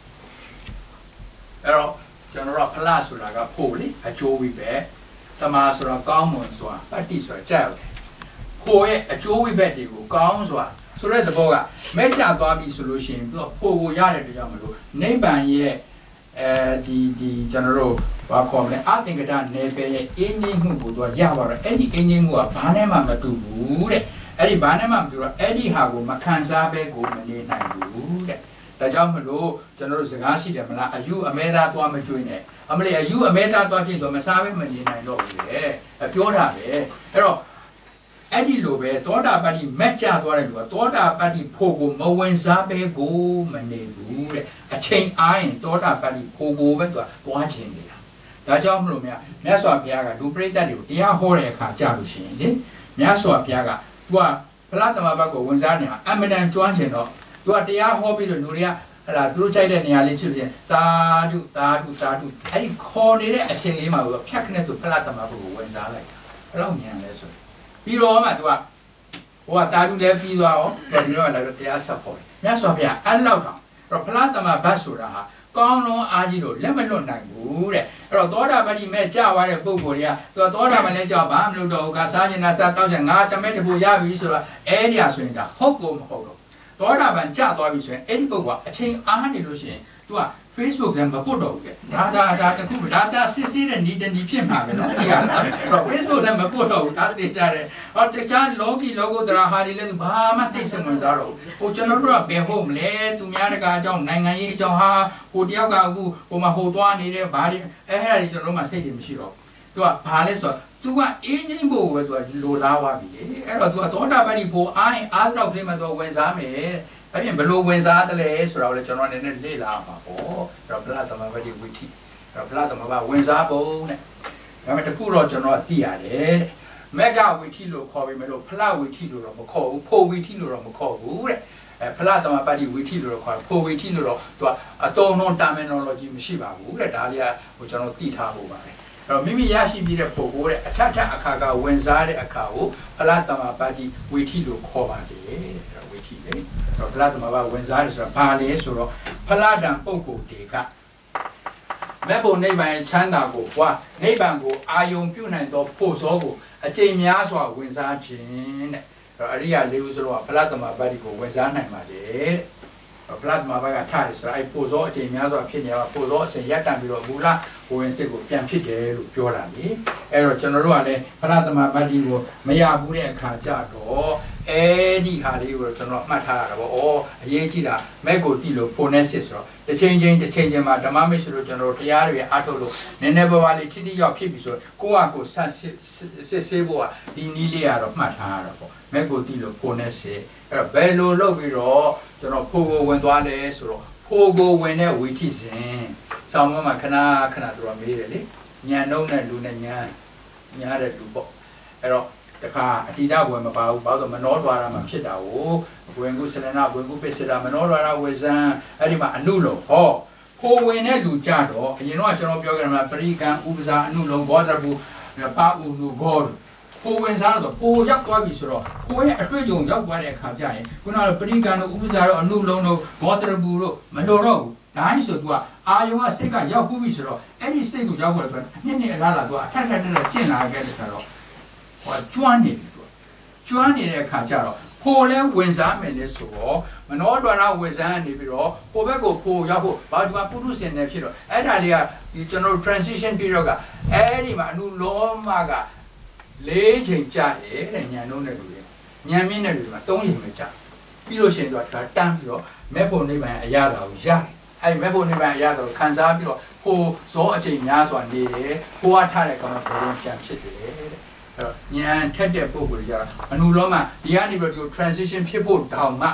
အဲ့တော့ကျွန်တော်တို့ဖလားဆိုတာကဖိုလေအကျိုးဝိပဲတမာဆိုတာကောင်းမွန်စွာပတ္တိဆိုတာကြောက်တယ်ဖိုရဲ့အကျိုးဝိဘက်တွေကိုကောင်းစွာဆိုတဲ့သဘောကမဲ့ချသွားပြီဆိုလို့ရှိရင်သူကဖိုကိုရတဲ့တရားမလို့နိဗ္ဗာန်ရဲ့အဲဒီဒီကျွန်တော်တို့ဘာခေါ်မလဲအသင်္ကတနယ်ပယ်ရဲ့အင်းကြီးမှုကိုသူကရပါတော့အဲ့ဒီအင်းကြီးမှုကဘာနဲ့မှမတူဘူးတဲ့အဲ့ဒီဘာနဲ့မှမတူတော့အဲ့ဒီဟာကိုမခံစားပဲကိုမနေနိုင်ဘူးတဲ့ဒါကြောင့်မလို့ကျွန်တော်တို့စကားရှိတယ်မလားအယူအမဲသားသွားမကျွေးနဲ့အမလေးအယူအမဲသားသွားကြည့်တော့မစားပဲမနေနိုင်တော့ဘူးလေပြောတာပဲအဲ့တော့အဲ့ဒီလိုပဲသောတာပတ္တိမက်ကြသွားတဲ့လူကသောတာပတ္တိဖို့ကိုမဝင်စားပဲကိုမနေဘူးတဲ့အချိန်အားရင်သောတာပတ္တိဖို့ကိုပဲသူကသွားခြင်းနေတာဒါကြောင့်မလို့မြတ်မြတ်စွာဘုရားကလူပရိသတ်တွေကိုတရားဟောတဲ့အခါကြာလို့ရှိရင်လေမြတ်စွာဘုရားကသူကဖလားသမဘတ်ကိုဝင်စားနေတာအမတန်ကျွမ်းကျင်တော့သူကတရားဟောပြီးလို့လူတွေကဟလာသူတို့ကြိုက်တဲ့နေရာလေးချစ်လို့ချင်းသာဓုသာဓုသာဓုအဲ့ဒီခေါ်နေတဲ့အချိန်လေးမှာသူကဖြတ်ခနဲ့ဆိုဖလားသမဘတ်ကိုဝင်စားလိုက်တာဘယ်လောက်ဉာဏ်လဲဆိုပြီးတော့မှသူကဟိုကတာဓုလည်းပြီးသွားအောင်ပြီးတော့လည်းတရားဆက်ဖို့မြတ်စွာဘုရားအဲ့လောက်တော့ဖလားသမဘတ်ဆိုတာဟာကောင်းလုံးအားကြီးလို့လက်မလွတ်နိုင်ဘူးတဲ့အဲ့တော့သောတာပတိမဲ့ကြာသွားတဲ့ပုဂ္ဂိုလ်တွေကသူကသောတာပန်လည်းကြာဘာမလုပ်တော့ဘူးကစားကျင်တာစားတောက်ကျင်ငါတမဲတပူရပြီဆိုတော့အဲ့ဒီဟာဆိုရင်ဒါဟုတ်ကိုမဟုတ်တော့သောတာပန်ကြာသွားပြီဆိုရင်အဲ့ဒီပုဂ္ဂိုလ်ကအချိန်အားနေလို့ရှိရင်သူက Facebook လည်းမပုတ်တော့ဘူးတဲ့ဒါဒါဒါတခုဒါဒါစစ်စစ်တဲ့နီးတနီးဖြစ်မှာပဲနော်ဒီကအဲ့တော့ Facebook လည်းမပုတ်တော့ဘူးဒါသိကြတယ်ဟောတခြား logi logo တရာဟာတွေလည်းဘာမှသိစမဝင်စားတော့ဘူးဟိုကျွန်တော်တို့ကဘယ်ဟုတ်မလဲသူများတကာအကြောင်းနိုင်ငံရေးအကြောင်းဟာဟိုတယောက်ကအခုဟိုမှာဟိုသွားနေတဲ့ဘာတွေအဲ့အဲ့ဒါတွေကျွန်တော်တို့မှစိတ်တွေမရှိတော့သူကဘာလဲဆိုတော့သူကအင်းချင်းဖို့ပဲသူကလိုလားသွားပြီလေအဲ့တော့သူကသောတာပတိဖို့အားရင်အားတော့လေးမှသူဝင်စားမယ်အဲ့ပြင်ဘယ်လိုဝင်စားတယ်လဲဆိုတော့လေကျွန်တော်နည်းနည်းလေ့လာမှာပေါ့အဲ့တော့ဗလာသမဘတိဝိထိအဲ့တော့ဗလာသမဘဝင်စားပုံတဲ့ဒါပေမဲ့တခုတော့ကျွန်တော်သိရတယ်တဲ့မက်ကဝိထိလို့ခေါ်ပြီးမလို့ဖလာဝိထိလို့တော့မခေါ်ဘူးဖိုဝိထိလို့တော့မခေါ်ဘူးတဲ့အဲဖလာသမဘတိဝိထိလို့တော့ခေါ်ဖိုဝိထိလို့တော့သူကအတုံးလုံး terminology မရှိပါဘူးတဲ့ဒါလေးကဟိုကျွန်တော်သိထားဖို့ပါပဲအဲ့တော့မိမိရရှိပြီးတဲ့ပုံကိုတဲ့အထက်ထအခါကဝင်စားတဲ့အခါကိုဖလာသမဘတိဝိထိလို့ခေါ်ပါတယ်တဲ့ဝိထိလေတော့ဖလားသမဘာဝင်စားတယ်ဆိုတာဘာလဲဆိုတော့ဖလားတံပုဂ္ဂိုလ်တွေကမဲ့ဘုံနိဗ္ဗာန်ချမ်းသာကိုဟွာနိဗ္ဗာန်ကိုအာယုံပြုနိုင်သောဖို့စောကိုအကျင့်များစွာဝင်စားခြင်းတဲ့အဲ့အရိယာလေးဦးဆိုတော့ဖလားသမဘာတိကိုဝင်စားနိုင်ပါတယ်တဲ့ဖလားသမဘာကထားတယ်ဆိုတော့အဲ့ဖို့စောအကျင့်များစွာဖြစ်နေတာဖို့စောအစဉ်ရပ်တန့်ပြီးတော့မူလဝင်စစ်ကိုပြန်ဖြစ်တယ်လို့ပြောတာလေအဲ့တော့ကျွန်တော်တို့ကလည်းဖလားသမဘာတိကိုမရဘူးတဲ့အခါကြတော့အဲ့ဒီဟာလေးကိုကျွန်တော်မှတ်ထားရတာပေါ့။အော်အရေးကြီးတာမက်ကိုတိလို့ phonesis ဆိုတော့တစ်ချိန်ချင်းတစ်ချိန်ချင်းမှာဓမ္မမစ်လို့ကျွန်တော်တရားတွေအားထုတ်လို့နည်းနည်းပါးပါးလေးထိထိရောက်ဖြစ်ပြီဆိုကိုယ့်ဟာကိုယ်ဆက်စစ်ဆေးဖို့ကဒီနည်းလေးကတော့မှတ်ထားရတာပေါ့။မက်ကိုတိလို့ phonesis အဲ့တော့ဘယ်လိုလုပ်ပြီးတော့ကျွန်တော်ဖိုးကိုဝင်သွားလဲဆိုတော့ဖိုးကိုဝင်တဲ့ဝီထိစဉ်ဆောင်းမမှာခဏခဏတို့မေးတယ်လေ။ညံနှုံးတဲ့လူနဲ့ညံညားတဲ့လူပေါ့။အဲ့တော့တခါအတိဒဝယ်မပါဘူးဘာလို့မနောဒွါရမှာဖြစ်တာကိုဝင်ကုစလနာဝင်ကုပစ္စဒမနောဒွါရဝေဇံအဲ့ဒီမှာအနုလုံးဟောဖိုဝင်တဲ့လူကြတော့အရင်တော့ကျွန်တော်ပြောကြတယ်မှာပရိကံဥပဇာအနုလုံးဘောဓဘူးပါဥလူဘောဖိုဝင်စားတော့ပိုရောက်သွားပြီဆိုတော့ဖိုရဲ့အတွေ့အကြုံရောက်သွားတဲ့အခါကျရင်ခုနကပရိကံတို့ဥပဇာတို့အနုလုံးတို့ဘောဓဘူးတို့မလိုတော့ဘူးဒါမှဆိုသူကအာယုံကစိတ်ကရောက်ပြီးပြီဆိုတော့အဲ့ဒီစိတ်ကိုရောက်ဖို့လည်းအနှစ်နှစ်အလားလားသူကအထက်ထက်တက်ကျင့်လာခဲ့တဲ့ခါတော့ဟောကျွမ်းနေပြီသူကျွမ်းနေတဲ့အခါကျတော့ဖိုလဲဝင်စားမယ်လဲဆိုတော့မနောဒွါရဝင်စားနေပြီးတော့ဟိုဘက်ကိုဖိုရောက်ဖို့ဘာဒီမှာပုထုရှင်နေဖြစ်တော့အဲ့ဒါလေးကဒီကျွန်တော် transition period ကအဲ့ဒီမှာအနုလောမကလေးချိန်ကြာတယ်တဲ့ညံလုံးတဲ့လူတွေညံမြင့်တဲ့လူတွေကသုံးချိန်ပဲကြာပြီးလို့ရှိရင်သူကတန်းပြီးတော့မက်ဖို့နိဗ္ဗာန်အရာတော်ကိုရတယ်အဲ့မက်ဖို့နိဗ္ဗာန်အရာတော်ခံစားပြီးတော့ဟိုဇောအချိန်များစွာနေတယ်ဟိုကထားတဲ့ကောင်ကဘုံပြန်ဖြစ်တယ်တဲ့အဲ့တော့ဉာဏ်ထက်တဲ့ပုဂ္ဂိုလ်တွေကြတော့အနုလောမဒီကနေပြီးတော့ transition ဖြစ်ဖို့တောင်မှသူ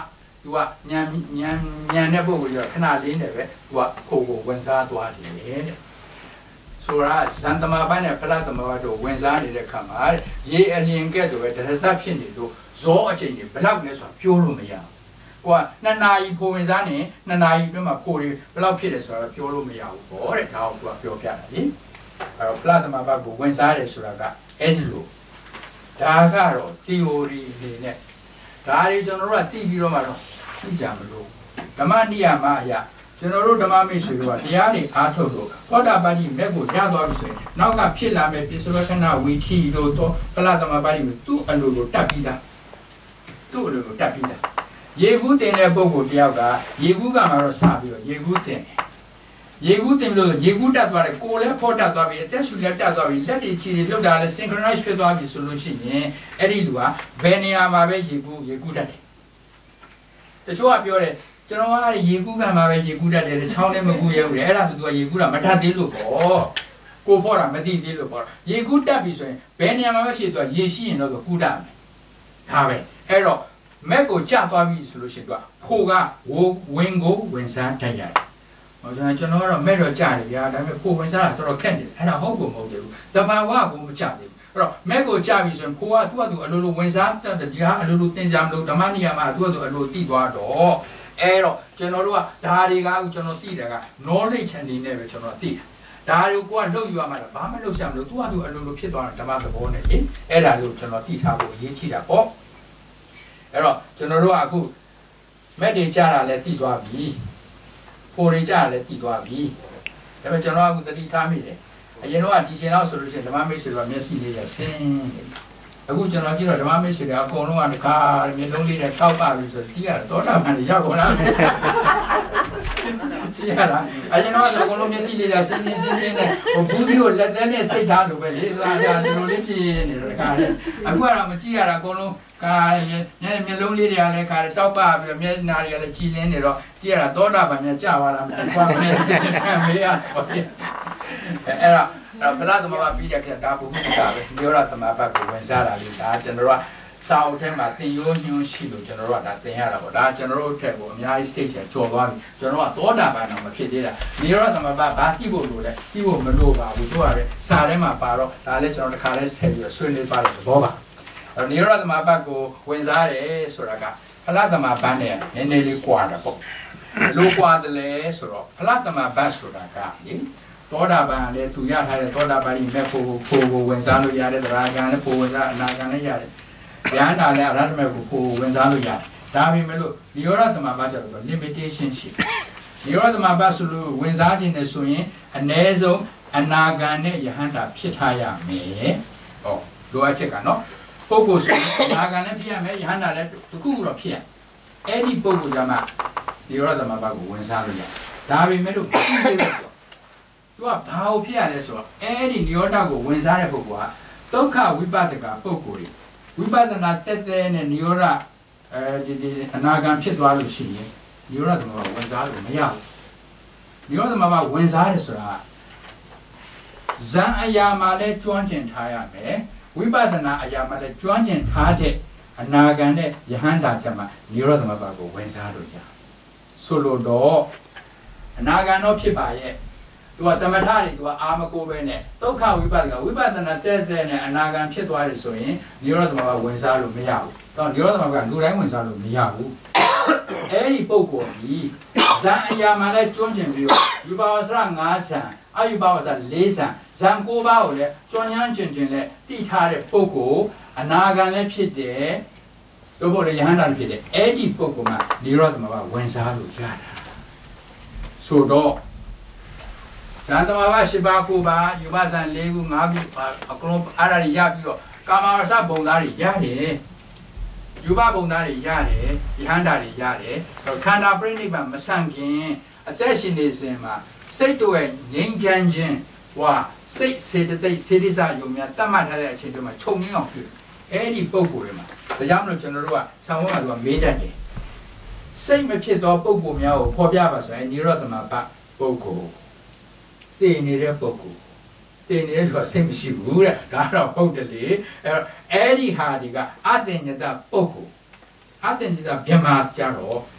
သူကညံညံညံတဲ့ပုဂ္ဂိုလ်ကခဏလေးနဲ့ပဲသူကခိုးကိုဝင်စားသွားတယ်တဲ့ဆိုတာဇန်တမပိုင်းနဲ့ဖလားတမဘတ်တို့ဝင်စားနေတဲ့ခါမှာရေအလျင်ကဲ့သို့ပဲတရဇတ်ဖြစ်နေလို့ဇောအချိန်တွေဘလောက်လဲဆိုတာပြောလို့မရဘူးကိုကနှစ်နာရီဖိုဝင်စားနေနှစ်နာရီအတွင်းမှာဖိုတွေဘလောက်ဖြစ်တယ်ဆိုတော့ပြောလို့မရဘူးပေါ့တဲ့ဒါကိုသူကပြောပြတာလေအဲ့တော့ဖလားတမဘတ်ကိုဝင်စားတယ်ဆိုတာကအဲ့ဒီလိုဒါကတော့ theory အနေနဲ့ဒါတွေကျွန်တော်တို့ကသိပြီးတော့မှတော့သိကြမလို့ဓမ္မနိယမအရာကျွန်တော်တို့ဓမ္မမိတ်ဆွေတို့ကတရားတွေအားထုတ်လို့သောတာပတိမဲ့ကိုရသွားပြီဆိုရင်နောက်ကဖြစ်လာမဲ့ပစ္စဝခဏဝီထီတို့တော့ဖလားတမဘတ်ကိုသူ့အလိုလိုတတ်ပြီးသားသူ့အလိုလိုတတ်ပြီးသားရေကူးတင်တဲ့ပုဂ္ဂိုလ်တယောက်ကရေကူးကမှတော့စပြီးတော့ရေကူးတင်ရေကူးတင်လို့ရေကူးတက်သွားတယ်ကိုယ်လည်းဖော့တက်သွားပြီအသက်ရှူလည်းတက်သွားပြီလက်တွေခြေတွေလှုပ်တာလည်း synchronize ဖြစ်သွားပြီဆိုလို့ရှိရင်အဲ့ဒီလူကဘယ်နေရာမှာပဲရေကူးရေကူးတတ်တယ်တချို့ကပြောတယ်ကျွန်တော်ကရေကူးကမှပဲရေကူးတတ်တယ်ချောင်းလည်းမကူးရဘူးလေအဲ့ဒါဆိုသူကရေကူးတာမတတ်သေးလို့ပေါ့ကိုဖော့တာမသိသေးလို့ပေါ့ရေကူးတက်ပြီဆိုရင်ဘယ်နေရာမှာပဲရှိသွားရေရှိရင်တော့ကူးတတ်မယ်ဒါပဲအဲ့တော့မက်ကိုကြာသွားပြီဆိုလို့ရှိရင်သူကဖိုကဝင်ကိုဝင်စားတတ်ရတယ်ဟောကျွန်တော်ကတော့မက်တော့ကြာတယ်ဗျာဒါပေမဲ့ဖိုဝင်စားတာတော်တော်ခက်နေတယ်အဲ့ဒါဟုတ်ကိုမဟုတ်သေးဘူးတဘာဝကိုမကြာသေးဘူးအဲ့တော့မက်ကိုကြာပြီဆိုရင်ဖိုကသူ့အတူအလိုလိုဝင်စားတတ်တယ်ဒီဟာအလိုလိုသင်ကြမလို့ဓမ္မနိယမသူ့အတူအလိုတိသွားတော့အဲ့တော့ကျွန်တော်တို့ကဒါတွေကအခုကျွန်တော်သိတယ်က knowledge အနေနဲ့ပဲကျွန်တော်သိတယ်ဒါတွေကိုကလှုပ်ယူရမှာလားဘာမှလှုပ်ရှားမလို့သူ့အတူအလိုလိုဖြစ်သွားတာဓမ္မသဘောနဲ့လေအဲ့ဒါလို့ကျွန်တော်သိထားဖို့အရေးကြီးတာပေါ့အဲ့တော့ကျွန်တော်တို့ကအခုမက်တွေကြတာလည်းတည်သွားပြီဖိုတွေကြတာလည်းတည်သွားပြီဒါပေမဲ့ကျွန်တော်ကအခုတတိထားမိတယ်အရင်တော့ဒီချိန်လောက်ဆိုလို့ရှိရင်ဓမ္မမိတ်ဆွေတွေကမျက်စိလေးရဆင်းနေအခုကျွန်တော်ကြည့်တော့ဓမ္မမိတ်ဆွေတွေအကုန်လုံးကတခါမျက်လုံးလေးနဲ့ထောက်ပါပြီဆိုတီးရတော့တာမှန်ရောက်ကုန်လားကြည့်ရလားအရင်တော့အကုန်လုံးမျက်စိလေးရဆင်းနေဆင်းနေနဲ့ဟိုဘူးစီကိုလက်သေးနဲ့စိတ်ထားလို့ပဲလေဒါဒါဒီလိုလေးပြင်းနေတော့တခါလေအခုကတော့မကြည့်ရတာအကုန်လုံးကာမျက်မျက်လုံးလေးတွေကလည်းခါတောက်ပပြီးတော့မျက်နာတွေကလည်းကြည်လင်းနေတော့ကြည့်ရတာသောတာပန်များကြာသွားလားမသိဘူး။မေးရတော့အဲ့ဒါဗလာသမဘာပြီးတဲ့ခါဒါဘုဟုတာပဲညောရသမဘာကိုဝင်စားတာလေဒါကျွန်တော်တို့ကစာအုပ်ထဲမှာသင်ရိုးညွှန်းရှိလို့ကျွန်တော်တို့ကဒါသင်ရတာပေါ့ဒါကျွန်တော်တို့ထက်ကိုအများကြီး stage ကျော်သွားပြီကျွန်တော်ကသောတာပန်တော့မဖြစ်သေးတာညောရသမဘာဘာတိဖို့လို့လဲတိဖို့မလို့ပါဘူးတို့ရတယ်စာထဲမှာပါတော့ဒါလည်းကျွန်တော်တစ်ခါလဲဆက်ပြီးဆွေးနွေးပါလို့သဘောပါအဲ့နိရောဓသမဘတ်ကိုဝင်စားတယ်ဆိုတာကဖလားသမဘတ်နဲ့နည်းနည်းလေးကွာတာပေါ့လိုကွာတယ်လဲဆိုတော့ဖလားသမဘတ်ဆိုတာကလေသောတာပန်လည်းသူရထားတဲ့သောတာပန်ကြီးမဲ့ဖို့ဖို့ကိုဝင်စားလို့ရတယ်တရားကံလည်းဖို့ဝင်စားအနာကံလည်းရတယ်ဉာဏ်တာလည်းအရဟတမေကိုဖို့ဝင်စားလို့ရတယ်ဒါပေမဲ့လို့နိရောဓသမဘတ်ကျတော့ limitation ရှိနိရောဓသမဘတ်ဆိုလို့ဝင်စားခြင်းနဲ့ဆိုရင်အ ਨੇ ဆုံးအနာကံနဲ့ယဟန္တာဖြစ်ထားရမယ်ဟောလိုအပ်ချက်ကနော်ပုဂ္ဂိုလ်ဆိုနာဂံလည်းဖြစ်ရမယ်ယဟန္တာလည်းတခုခုတော့ဖြစ်ရအဲ့ဒီပုဂ္ဂိုလ်ကမှဒီရောသမဘတ်ကိုဝင်စားလို့ရဒါပေမဲ့လို့ပြီးသေးတယ်သူကဘာကိုဖြစ်ရလဲဆိုတော့အဲ့ဒီနိရောဓကိုဝင်စားတဲ့ပုဂ္ဂိုလ်ကဒုက္ခဝိပဿနာပုဂ္ဂိုလ်တွေဝိပဿနာတက်တဲ့နဲ့နိရောဓအဲဒီဒီအနာဂံဖြစ်သွားလို့ရှိရင်နိရောဓသမဘတ်ဝင်စားလို့မရဘူးနိရောဓသမဘတ်ဝင်စားတယ်ဆိုတာဇံအရာမှာလဲကျွမ်းကျင်ထားရမယ်ဝိပဿနာအရာမှာလည်းကျွမ်းကျင်ထားတဲ့အနာဂံနဲ့ယဟန္တာချက်မှာနိရောဓသမဘတ်ကိုဝင်စားလို့ရဆိုလို့တော့အနာဂံတော့ဖြစ်ပါရဲ့သူကသမထတွေသူကအာမကိုပဲနဲ့ဒုက္ခဝိပဿနာဝိပဿနာတဲ့တဲ့နဲ့အနာဂံဖြစ်သွားတယ်ဆိုရင်နိရောဓသမဘတ်ဝင်စားလို့မရဘူးတော့နိရောဓသမဘတ်ကလူတိုင်းဝင်စားလို့မရဘူးအဲ့ဒီပုဂ္ဂိုလ်ကြီးဇံအရာမှာလည်းကျွမ်းကျင်ပြီးတော့ယူပါဝဆရ၅ဇံအယူပါဝဆရ၄ဇံဇံ၉ပါးကိုလည်းကျွမ်းကျင်ကျင်ကျင်နဲ့တိထားတဲ့ပုဂ္ဂိုလ်အနာဂံလည်းဖြစ်တယ်တို့ဖို့လည်းယဟန္တာလည်းဖြစ်တယ်အဲ့ဒီပုဂ္ဂိုလ်မှာနိရောဓသမဘတ်ဝင်စားလို့ရတာဆိုတော့ဇန်သမဘတ်၈ပါး၉ပါးယူပါဇံ၄ခု၅ခုအကုန်လုံးအဲ့ဒါတွေရပြီးတော့ကာမရစဘုံသားတွေရတယ်ယူပါဘုံသားတွေရတယ်ယဟန္တာတွေရတယ်ခန္ဓာပြိဋိဘံမဆန့်ခင်အသက်ရှင်နေစဉ်မှာစိတ်တို့ရဲ့ငြိမ်းချမ်းခြင်းဝါစိတ်စေတသိက်စေတိစယုံများတတ်မှတ်ထားတဲ့အချိန်တွေမှာခြုံငင်းအောင်ပြုအဲ့ဒီပုံကိုယ်တွေမှာဒါကြောင့်မလို့ကျွန်တော်တို့ကဆောင်းဝတ်ကမေးတတ်တယ်စိတ်မဖြစ်သောပုံကိုယ်များကိုဖော်ပြပါဆိုရင်နိရောဓသမဘတ်ပုံကိုယ်တည်နေတဲ့ပုံကိုယ်တည်နေတဲ့ဆိုတာစိတ်မရှိဘူးတဲ့ဒါတော့ဟုတ်တယ်လေအဲ့အဲ့ဒီဟာဒီကအတ္တညတပုံကိုယ်အတ္တညတဗြဟ္မာကြတော့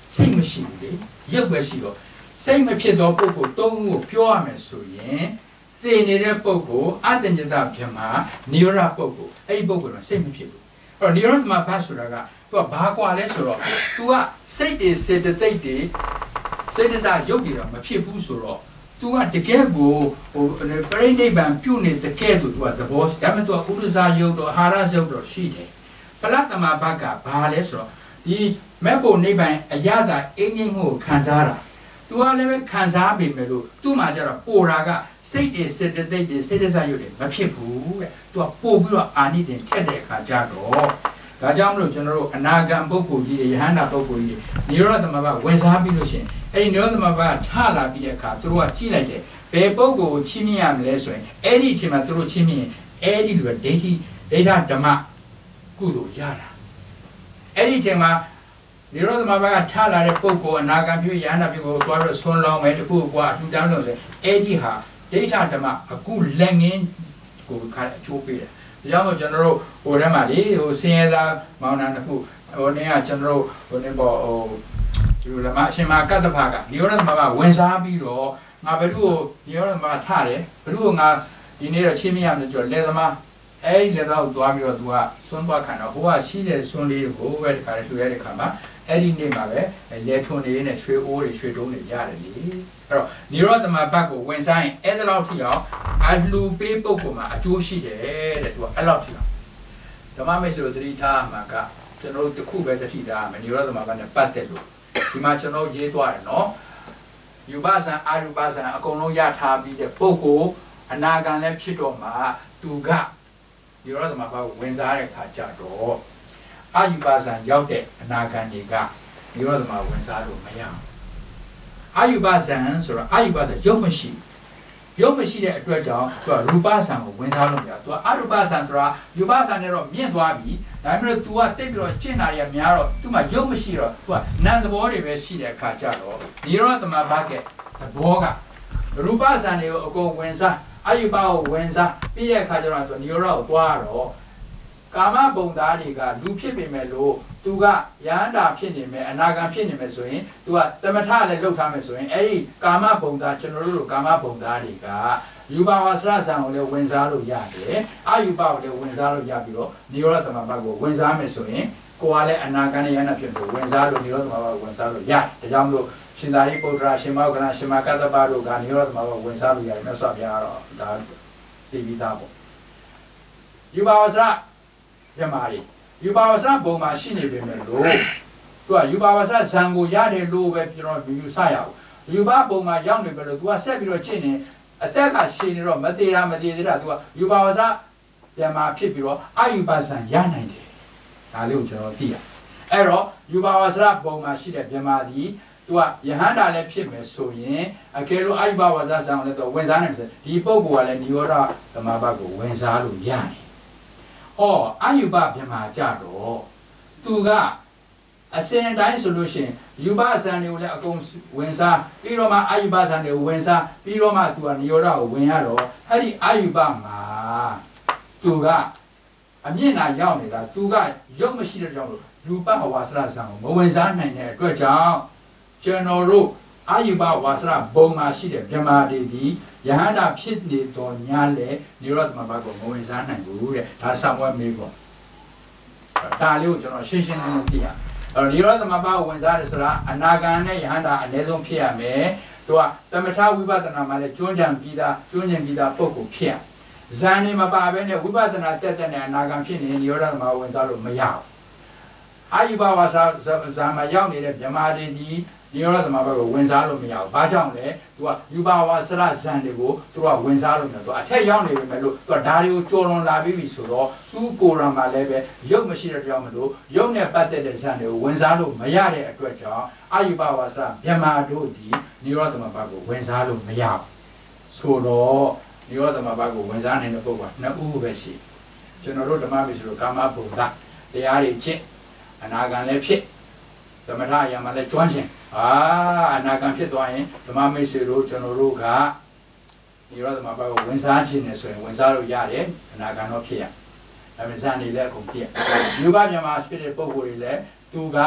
စိတ်မရှိဘူးလေရုပ်ပဲရှိတော့စိတ်မဖြစ်သောပုဂ္ဂိုလ်သုံးခုကိုပြောရမယ်ဆိုရင်သိနေတဲ့ပုဂ္ဂိုလ်အတ္တညတဗြဟ္မာနိရောဓပုဂ္ဂိုလ်အဲ့ဒီပုဂ္ဂိုလ်ကစိတ်မဖြစ်ဘူးအဲ့တော့နိရောဓသမဘဆိုတာကသူကဘာကွာလဲဆိုတော့ तू ကစိတ်တွေစေတသိက်တွေစိတ်တစားရုပ်တွေတော့မဖြစ်ဘူးဆိုတော့ तू ကတကယ်ကိုဟိုပြိဋိဘံပြုတ်နေတကယ်သူ तू ကသဘောဒါပေမဲ့ तू ကဥဒ္ဒစာယုတ်တော့အာဟာရယုတ်တော့ရှိတယ်ဖလသမဘကဘာလဲဆိုတော့ဒီမဲ့ဖို့နိဗ္ဗာန်အရသာအင်းကြီးမှုကိုခံစားတာ तू ကလည်းပဲခံစားပေမဲ့လို့သူ့မှာကျတော့ပိုတာကစိတ်တွေစေတသိက်တွေစိတ်တစားယုတ်တွေမဖြစ်ဘူးတဲ့ तू ကပို့ပြီးတော့အာနိသင်ထက်တဲ့အခါကျတော့ဒါကြောင့်မလို့ကျွန်တော်တို့အနာဂံပုဂ္ဂိုလ်ကြီးတွေယဟန္တာပုဂ္ဂိုလ်ကြီးတွေနိရောဓသမဘဝင်စားပြီးလို့ရှိရင်အဲ့ဒီနိရောဓသမဘထလာပြီးတဲ့အခါသူတို့ကကြည့်လိုက်တယ်ဘယ်ပုဂ္ဂိုလ်ကိုချင်းမြင်ရမလဲဆိုရင်အဲ့ဒီအချိန်မှာသူတို့ချင်းမြင်အဲ့ဒီလူကဒိဋ္ဌိဒိဋ္ဌဓမ္မကုသိုလ်ရတာအဲ့ဒီအချိန်မှာနိရောဓသမဘကထလာတဲ့ပုဂ္ဂိုလ်အနာဂံပြုယဟန္တာပြုကိုသွားပြီးဆွန်းလောင်းမယ်တခုကွာအထူးတန်းလို့ဆိုရင်အဲ့ဒီဟာဒိဋ္ဌဓမ္မအခုလက်ငင်းကိုခါအချိုးပေးတယ်ဒါကြောင့်မို့ကျွန်တော်တို့ဟိုထဲမှာလေဟိုဆင်းရဲသားမောင်နှံတစ်ခုဟိုနေ့ကကျွန်တော်တို့ဟိုနေ့ပေါ့ဟိုဒီလိုမှအရှင်မကတ္တဖကဒီရောသမဘဝင်စားပြီးတော့ငါဘယ်သူ့ကိုဒီရောသမဘထတယ်ဘယ်သူ့ကိုငါဒီနေ့တော့ချင်းမရမယ်ဆိုတော့လေသမားအဲ့ဒီလေတော့သွားပြီးတော့ तू ကဆွန်းသွားခံတော့ဟိုကရှိတဲ့ဆွန်းလေးကိုပဲတခါလေလှူရတဲ့ခါမှာအဲ့ဒီနေ့မှာပဲလေထွန်နေနဲ့ရွှေအိုးတွေရွှေတုံးတွေရတယ်လေအဲ့တော့နိရောဓသမဘကိုဝင်စားရင်အဲ့ဒါလောက်ထိအောင်အလှူပေးပုဂ္ဂိုလ်မှာအကျိုးရှိတယ်တဲ့ तू ကအဲ့လောက်ထိအောင်ဓမ္မမိတ်ဆွေတို့သတိထားမှာကကျွန်တော်တို့တစ်ခုပဲသတိထားမယ်နိရောဓသမဘနဲ့ပတ်သက်လို့ဒီမှာကျွန်တော်ရေးသွားတယ်နော်ယူပသံအာယူပသံအကုန်လုံးရထားပြီးတဲ့ပုဂ္ဂိုလ်အနာဂံလည်းဖြစ်တော့မှာ तू ကနိရောဓသမဘကိုဝင်စားတဲ့ခါကြတော့အာယူပသံရောက်တဲ့အနာဂံတွေကနိရောဓသမဘဝင်စားလို့မရဘူးအာယူပသံဆိုတော့အာယူပသံရုပ်မရှိရုပ်မရှိတဲ့အတွက်ကြောင့်သူကရူပသံကိုဝင်စားလို့မရဘူးသူကအရူပသံဆိုတာယူပသံနဲ့တော့မြင့်သွားပြီဒါပေမဲ့ तू ကတိတ်ပြီးတော့ကျင့်တာတွေကများတော့ तू မှာရုပ်မရှိတော့ तू ကနာမ်သဘောတွေပဲရှိတဲ့အခါကျတော့နိရောဓသမဘကသဘောကရူပသံတွေကိုအကုန်ဝင်စားအာယူပကိုဝင်စားပြီးတဲ့အခါကျတော့ तू နိရောဓကိုသွားတော့ကာမဘုံသားတွေကလူဖြစ်ပေမဲ့လို့ तू ကယဟန္တာဖြစ်နေမယ်အနာဂံဖြစ်နေမယ်ဆိုရင် तू ကသမထလည်းလုပ်ထားမယ်ဆိုရင်အဲ့ဒီကာမဘုံသားကျွန်တော်တို့လိုကာမဘုံသားတွေကယူပါဝါစရဆံကိုလည်းဝင်စားလို့ရတယ်အာယူပကိုလည်းဝင်စားလို့ရပြီးတော့နိရောဓသမဘကိုဝင်စားမယ်ဆိုရင်ကိုယ်ကလည်းအနာဂံနဲ့ယဟန္တာဖြစ်လို့ဝင်စားလို့နိရောဓသမဘကိုဝင်စားလို့ရတယ်ဒါကြောင့်မလို့ရှင်သာရိပုတ္တရာရှင်မောက္ခလရှင်မကတ္တပတို့ကနိရောဓသမဘကိုဝင်စားလို့ရတယ်မြတ်စွာဘုရားကတော့ဒါသိပြီးသားပေါ့ယူပါဝါစရပြမာရီယူပါဝါစဘုံမှာရှိနေပေမဲ့လို့သူကယူပါဝါစဇံကိုရတယ်လို့ပဲကျွန်တော်ယူဆရအောင်ယူပါဘုံမှာရောက်နေပဲလို့ तू ကဆက်ပြီးတော့ကျင့်နေအသက်ကရှည်နေတော့မသေးတာမသေးသေးတာ तू ကယူပါဝါစပြမာဖြစ်ပြီးတော့အယူပါဇံရနိုင်တယ်ဒါလေးကိုကျွန်တော်သိရအဲ့တော့ယူပါဝါစဘုံမှာရှိတဲ့ပြမာဒီ तू ကယဟန္တာလည်းဖြစ်မယ်ဆိုရင်အကယ်လို့အယူပါဝါစဇံကိုလည်း तू ဝင်စားနိုင်တယ်ဒီပုဂ္ဂိုလ်ကလည်းနိရောဓသမဘကိုဝင်စားလို့ရတယ်အော်အာယူပပြမာကြတော့သူကအစင်တိုင်းဆိုလို့ရှိရင်ယူပဇံတွေကိုလည်းအကုန်ဝင်စားပြီးတော့မှအာယူပဇံတွေကိုဝင်စားပြီးတော့မှသူကနိရောဓကိုဝင်ရတော့အဲ့ဒီအာယူပမှာသူကအမြင့်နာရောက်နေတာသူကရုပ်မရှိတဲ့ကြောင့်လို့ယူပဝါစရဇံကိုမဝင်စားနိုင်တဲ့အတွက်ကြောင့်ကျွန်တော်တို့အာယူပဝါစရဘုံမှာရှိတဲ့ပြမာတွေဒီယဟန္တာဖြစ်နေတော်ညာလေနိရောဓသမဘကိုမဝင်စားနိုင်ဘူးတဲ့ဒါဆောင်ဝဲမေးပေါ့ဒါလေးကိုကျွန်တော်ရှင်းရှင်းလင်းလင်းသိရအဲ့တော့နိရောဓသမဘကိုဝင်စားတယ်ဆိုတာအနာဂံနဲ့ယဟန္တာအနည်းဆုံးဖြစ်ရမယ်သူကသမထဝိပဿနာမှာလည်းကျွမ်းကြံပြီးသားကျွမ်းကျင်ပြီးသားပုဂ္ဂိုလ်ဖြစ်ဇန်နေမပါဘဲနဲ့ဝိပဿနာတက်တဲ့နဲ့အနာဂံဖြစ်နေနိရောဓသမဘဝင်စားလို့မရဘူးအာယုဘဝါစာဇာမှာရောက်နေတဲ့ဗြဟ္မာတိဒီနိရောဓသမဘကိုဝင်စားလို့မရဘူး။ဘာကြောင့်လဲ။ तू ကယူပါဝါစရဇံတွေကို तू ကဝင်စားလို့မရဘူး။ तू အထက်ရောက်နေပြီမဲ့လို့ तू ကဓာတွေကိုကြော်လွန်လာပြီးပြီဆိုတော့ तू ကိုယ်ရံမှာလည်းပဲရုပ်မရှိတဲ့ကြောင့်မလို့ရုပ်နဲ့ပတ်သက်တဲ့ဇံတွေကိုဝင်စားလို့မရတဲ့အတွက်ကြောင့်အာယူပါဝါစရဗြဟ္မာတို့ဒီနိရောဓသမဘကိုဝင်စားလို့မရဘူး။ဆိုတော့နိရောဓသမဘကိုဝင်စားနိုင်တဲ့ပုဂ္ဂိုလ်ကနှစ်ဦးပဲရှိ။ကျွန်တော်တို့ဓမ္မမိတ်ဆွေတို့ကာမဘုံကတရားတွေကျင့်အနာဂံလည်းဖြစ်သမထအရာမှာလည်းကျွမ်းကျင်အာအနာဂံဖြစ်သွားရင်ဓမ္မမိတ်ဆွေတို့ကျွန်တော်တို့ကနိရောဓသမဘကိုဝင်စားခြင်းနဲ့ဆိုရင်ဝင်စားလို့ရတယ်အနာဂံတော့ဖြစ်ရဒါပေမဲ့ဇန်နေလည်းအကုန်ဖြစ်ယူပပြမှာဖြစ်တဲ့ပုံကိုယ်တွေလည်းသူက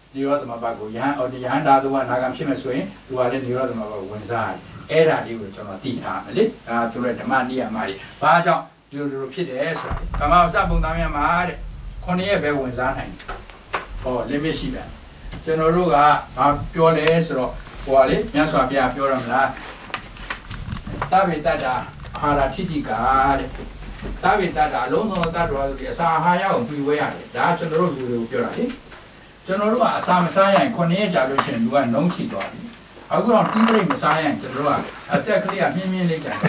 နိရောဓသမဘာကိုယဟန်အော်ဒီယဟန်ဓာတုကနာဂံဖြစ်မဲ့ဆိုရင်သူကလည်းနိရောဓသမဘာကိုဝင်စားတယ်အဲ့ဒါလေးကိုကျွန်တော်သိထားမယ်လေဒါသူတို့ဓမ္မနိယမတွေဘာကြောင့်ဒီလိုလိုဖြစ်တယ်ဆိုတာကာမဝဆပုံသားများမှာတဲ့ခုနှစ်ရက်ပဲဝင်စားနိုင်တယ်ဟော limit ရှိတယ်ကျွန်တော်တို့ကဘာပြောလဲဆိုတော့ဟိုကလေမြတ်စွာဘုရားပြောရမလားသဗ္ဗေတ္တာအာဟာရထိတိကတဲ့သဗ္ဗေတ္တာအလုံးစုံသတ္တဝါတွေအစာအာဟာရကိုပြီးဝဲရတယ်ဒါကျွန်တော်တို့လူတွေကိုပြောတာလေကျွန်တော်တို့ကအစာမစားရင်ခုနှစ်ရက်ကြာလို့ရှိရင်လူကနှုံးချသွားပြီအခုတော့တီးပရိတ်မစားရင်ကျွန်တော်တို့ကအသက်ကလေးကမြင်းမြင်းလေးကြာ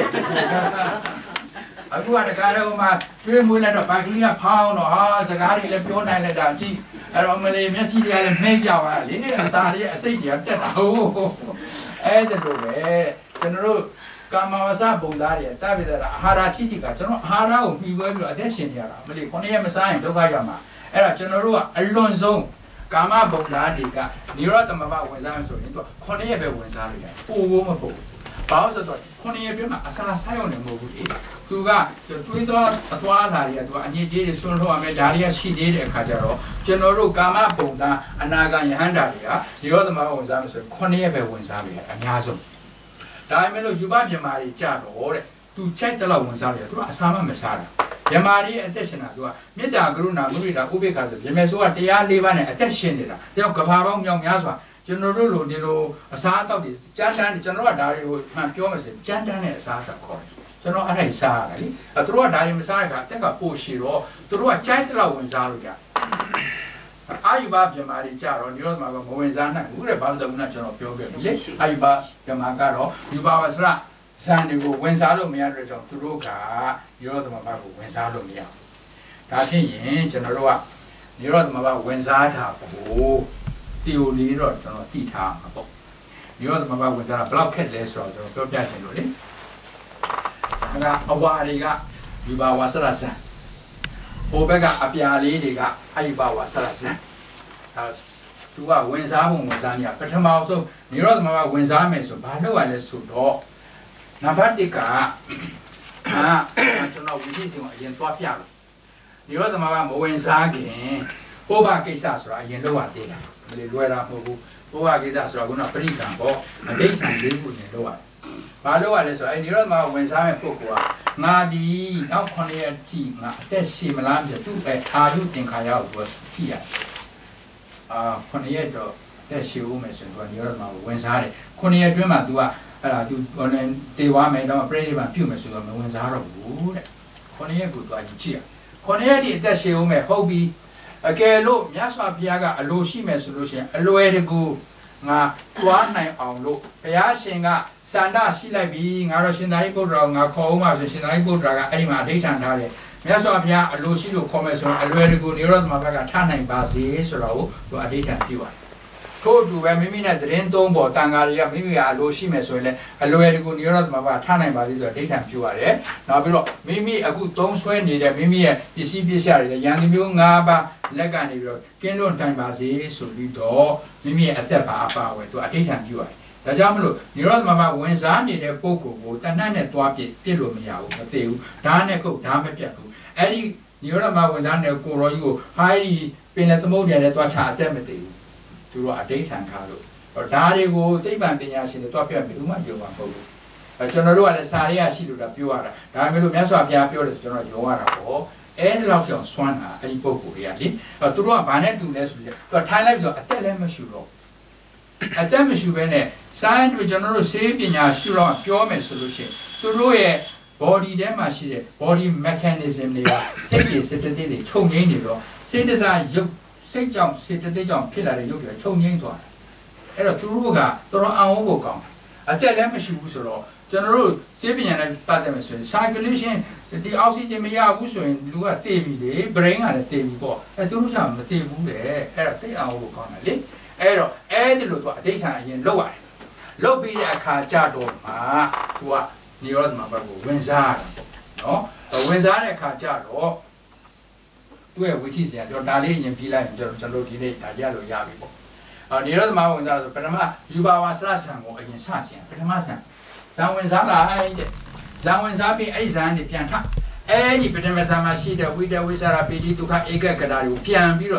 အခုကတကားတော့မှကျွေးမွေးလိုက်တော့ဘိုက်ကလေးကဖောင်းတော့ဟာစကားတွေလည်းပြောနိုင်လိုက်တာကြည့်အဲ့တော့မလေးမျက်စိတွေကလည်းမိတ်ကြပါလေအစာတွေအစိတ်တွေကတက်တာဟုတ်အဲ့ဒါလိုပဲကျွန်တော်တို့ကာမဝဆပုံသားတွေတပိတရာအာဟာရထိတိကကျွန်တော်အာဟာရကိုပြီးပွဲပြီးတော့အသက်ရှင်နေရတာမလေးခုနှစ်ရက်မစားရင်ဒုက္ခရောက်မှာအဲ့ဒါကျွန်တော်တို့ကအလွန်ဆုံးကာမပုံသားတွေကနိရောဓသမဘဝင်စားဆိုရင်သူကခုနှစ်ရက်ပဲဝင်စားလို့ရတယ်ပို့ဖို့မပို့ဘာလို့ဆိုတော့ခုနှစ်ရက်ပြည့်မှာအစာစားရုံနဲ့မဟုတ်ဘူးလေသူကတွေးသွားအသွားလာတွေကသူကအငြိကြီးတွေဆွန့်ထုတ်ရမယ်ဒါတွေကရှိသေးတဲ့အခါကျတော့ကျွန်တော်တို့ကာမပုံသားအနာဂံယဟန္တာတွေကနိရောဓသမဘဝင်စားမယ်ဆိုရင်ခုနှစ်ရက်ပဲဝင်စားလို့ရအများဆုံးဒါပေမဲ့လို့ယူပပြမာတွေကြတော့တဲ့သူကြိုက်တဲ့လောက်ဝင်စားတယ်သူကအစာမမစားတာပြမာတွေအသက်ရှင်တာသူကမေတ္တာကရုဏာမုဒိတာဥပေက္ခဆိုပြမယ်ဆိုကတရား၄ပါးနဲ့အသက်ရှင်နေတာတယောက်ကဘာပေါင်းမြောင်များစွာကျွန်တော်တို့လိုဒီလိုအစာအသောက်တွေကြမ်းတမ်းကျွန်တော်ကဒါတွေကိုမှန်ပြောမယ်ဆိုကြမ်းတမ်းတဲ့အစာအစာခေါ်တယ်ကျွန်တော်အဲ့ဒါစားရတယ်လေအဲသူတို့ကဒါတွေမစားတဲ့အခါတက်ကပို့ရှည်တော့သူတို့ကကြိုက်တဲ့လောက်ဝင်စားလို့ကြအာယုဘပြမာတွေကြတော့ဒီတော့မှမဝင်စားနိုင်ဘူးတဲ့ဘာလို့လဲဆိုတော့ကျွန်တော်ပြောခဲ့ပြီလေအာယုဘပြမာကတော့ယူပါဝဆရာဇန်တွေကိုဝင်စားလို့မရတဲ့ကြောင့်သူတို့ကနိရောဓသမဘကိုဝင်စားလို့မရဘူးဒါဖြစ်ရင်ကျွန်တော်တို့ကနိရောဓသမဘဝင်စားတာကိုတီယိုလေးတော့ကျွန်တော်သိထားမှာပေါ့နိရောဓသမဘဝင်စားတာဘယ်လောက်ခက်လဲဆိုတော့ကျွန်တော်ပြောပြချင်လို့လေဒါကအဝါတွေကယူပါဝဆရာဇန်ဟိုဘက်ကအပြာလေးတွေကအာယုဘဝဆရာဇန်ဒါသူကဝင်စားပုံဝင်စားနေရပထမဆုံးနိရောဓသမဘဝင်စားမယ်ဆိုဘာလုပ်ရလဲဆိုတော့နံပါတ်တစ်ကအာကျွန်တော်ဝိသိစဉ်ကိုအရင်သွားပြလို့နိရောဓသမဘမဝင်စားခင်ပုဗ္ဗကိစ္စဆိုတာအရင်လုပ်ရသေးတယ်မလေးလွယ်တာမဟုတ်ဘူးပုဗ္ဗကိစ္စဆိုတာကပရိကံပေါ့အဋ္ဌံလေးခုအရင်လုပ်ရတယ်ဘာလို့ရလဲဆိုတော့အဲနိရောဓသမဘဝင်စားမဲ့ပုဂ္ဂိုလ်ကငါဒီနောက်ခုနှစ်ရက်ကြည့်ငါအသက်ရှင်မလားပြသူ့ပဲအာယုသင်္ခါရကိုကြည့်ရအာခုနှစ်ရက်တော့အသက်ရှင်ဦးမယ်ဆိုတော့နိရောဓသမဘဝင်စားတယ်ခုနှစ်ရက်အတွင်းမှာ तू ကအဲ့ဒါသူဟိုနေတေဝါမယ်တော့ပြိဋိဘံပြုတ်မယ်ဆိုတော့မဝင်စားတော့ဘူးတဲ့ခုနှစ်ရက်ကိုသွားကြည့်ကြည့်ရခုနှစ်ရက်ဒီအသက်ရှင်ဦးမယ်ဟုတ်ပြီအကယ်လို့မြတ်စွာဘုရားကအလိုရှိမယ်ဆိုလို့ရှိရင်အလွယ်တကူငါသွားနိုင်အောင်လို့ဘုရားရှင်ကစန္ဒရှိလိုက်ပြီငါတော့ရှင်သာရိပုတ္တရာငါခေါ်ဦးမှာဆိုရှင်သာရိပုတ္တရာကအဲ့ဒီမှာအဋ္ဌံထားတယ်မြတ်စွာဘုရားအလိုရှိလို့ခေါ်မယ်ဆိုရင်အလွယ်တကူနိရောဓသမဘကထားနိုင်ပါစေဆိုတော့သူအဋ္ဌံပြုပါတယ်ထို့အတူပဲမိမိနဲ့သတင်းသုံးပေါ်တန်ဃာတွေကမိမိကအလိုရှိမယ်ဆိုရင်လည်းအလွယ်တကူနိရောဓသမဘထားနိုင်ပါသေးဆိုတော့ဒိဋ္ဌံပြုရတယ်။နောက်ပြီးတော့မိမိအခုသုံးဆွဲနေတဲ့မိမိရဲ့ပစ္စည်းပစ္စယတွေရန်သူမျိုး၅ပါးလက်ကနေပြီးတော့ကင်းလွတ်တိုင်ပါစေဆိုပြီးတော့မိမိရဲ့အသက်ပါအပါဝယ်သူအဋ္ဌံပြုရတယ်။ဒါကြောင့်မလို့နိရောဓသမဘဝင်စားနေတဲ့ပုဂ္ဂိုလ်ကိုတဏှတ်နဲ့တွားပြစ်ပြစ်လို့မရဘူးမသိဘူး။ဓာတ်နဲ့ကုတ်ဓာတ်မပြတ်ဘူး။အဲ့ဒီနိရောဓသမဘဝင်စားနေတဲ့ကိုရောကြီးကိုဟာဒီပင်နဲ့သမုဒ္ဒရာနဲ့တွားချအသက်မသိဘူး။သူတို့အဋ္ဌံခါလို့ဒါတွေကိုသိပ္ပံပညာရှင်တွေတွားပြတ်ပြီးဥမာပြောမှာမဟုတ်ဘူးအဲကျွန်တော်တို့ကလည်းစာရေးရရှိလို့ဒါပြောရတာဒါပေမဲ့လို့မြတ်စွာဘုရားပြောတယ်ဆိုကျွန်တော်ယုံရတာပေါ့အဲဒီလောက်ကြောင့်စွမ်းတာအဲဒီပုံကိုတွေကလေအဲသူတို့ကဘာနဲ့တူလဲဆိုရင်သူကထိုင်းလိုက်ဆိုအသက်လည်းမရှိတော့အသက်မရှိဘဲနဲ့ science တွေကျွန်တော်တို့ဆေးပညာရှိတော့ပြောမယ်ဆိုလို့ရှိရင်သူတို့ရဲ့ body ထဲမှာရှိတဲ့ body mechanism တွေကစိတ်ရည်စိတ်တည်းတွေခြုံငိမ့်နေတော့စိတ်တစားရုပ်စိတ်ကြောင့်စိတ်တည်းကြောင့်ဖြစ်လာတဲ့ရုပ်တွေခြုံငိမ့်သွားတယ်အဲ့တော့သူတို့ကတော်တော်အောင်ဖို့ကောင်းအသက်လည်းမရှိဘူးဆိုတော့ကျွန်တော်တို့ဆေးပညာနဲ့ပတ်သက်မယ်ဆိုရင် circulation ဒီအောက်ဆီဂျင်မရဘူးဆိုရင်လူကတေးပြီလေ brain ကလည်းတေးပြီပေါ့အဲသူတို့ကမတေးဘူးလေအဲ့တော့တိတ်အောင်ဖို့ကောင်းတယ်လေအဲ့တော့အဲ့ဒီလိုသူကအဋ္ဌံအရင်လောက်ရတယ်လောက်ပြီးတဲ့အခါကြတော့မှသူကနိရောဓသမဘကိုဝင်စားရတယ်ပေါ့နော်ဝင်စားတဲ့အခါကြတော့သူ့ရဲ့ဝိသိစရာကျွန်တော်ဒါလေးအရင်ပြီးလိုက်ရင်ကျွန်တော်တို့ဒီနေ့ဒါရလို့ရပြီပေါ့အော်နိရောဓသမဘဝင်စားဆိုပထမယူပါဝါစရဆံကိုအရင်စခြင်းပထမဆံဇံဝင်စားလာတဲ့ဇံဝင်စားပြီးအဲ့ဇံနေပြန်ထအဲ့ဒီပထမဆံမှာရှိတဲ့ဝိတဝိသရာပိတိဒုက္ခဧကကတာကိုပြန်ပြီးတော့သူက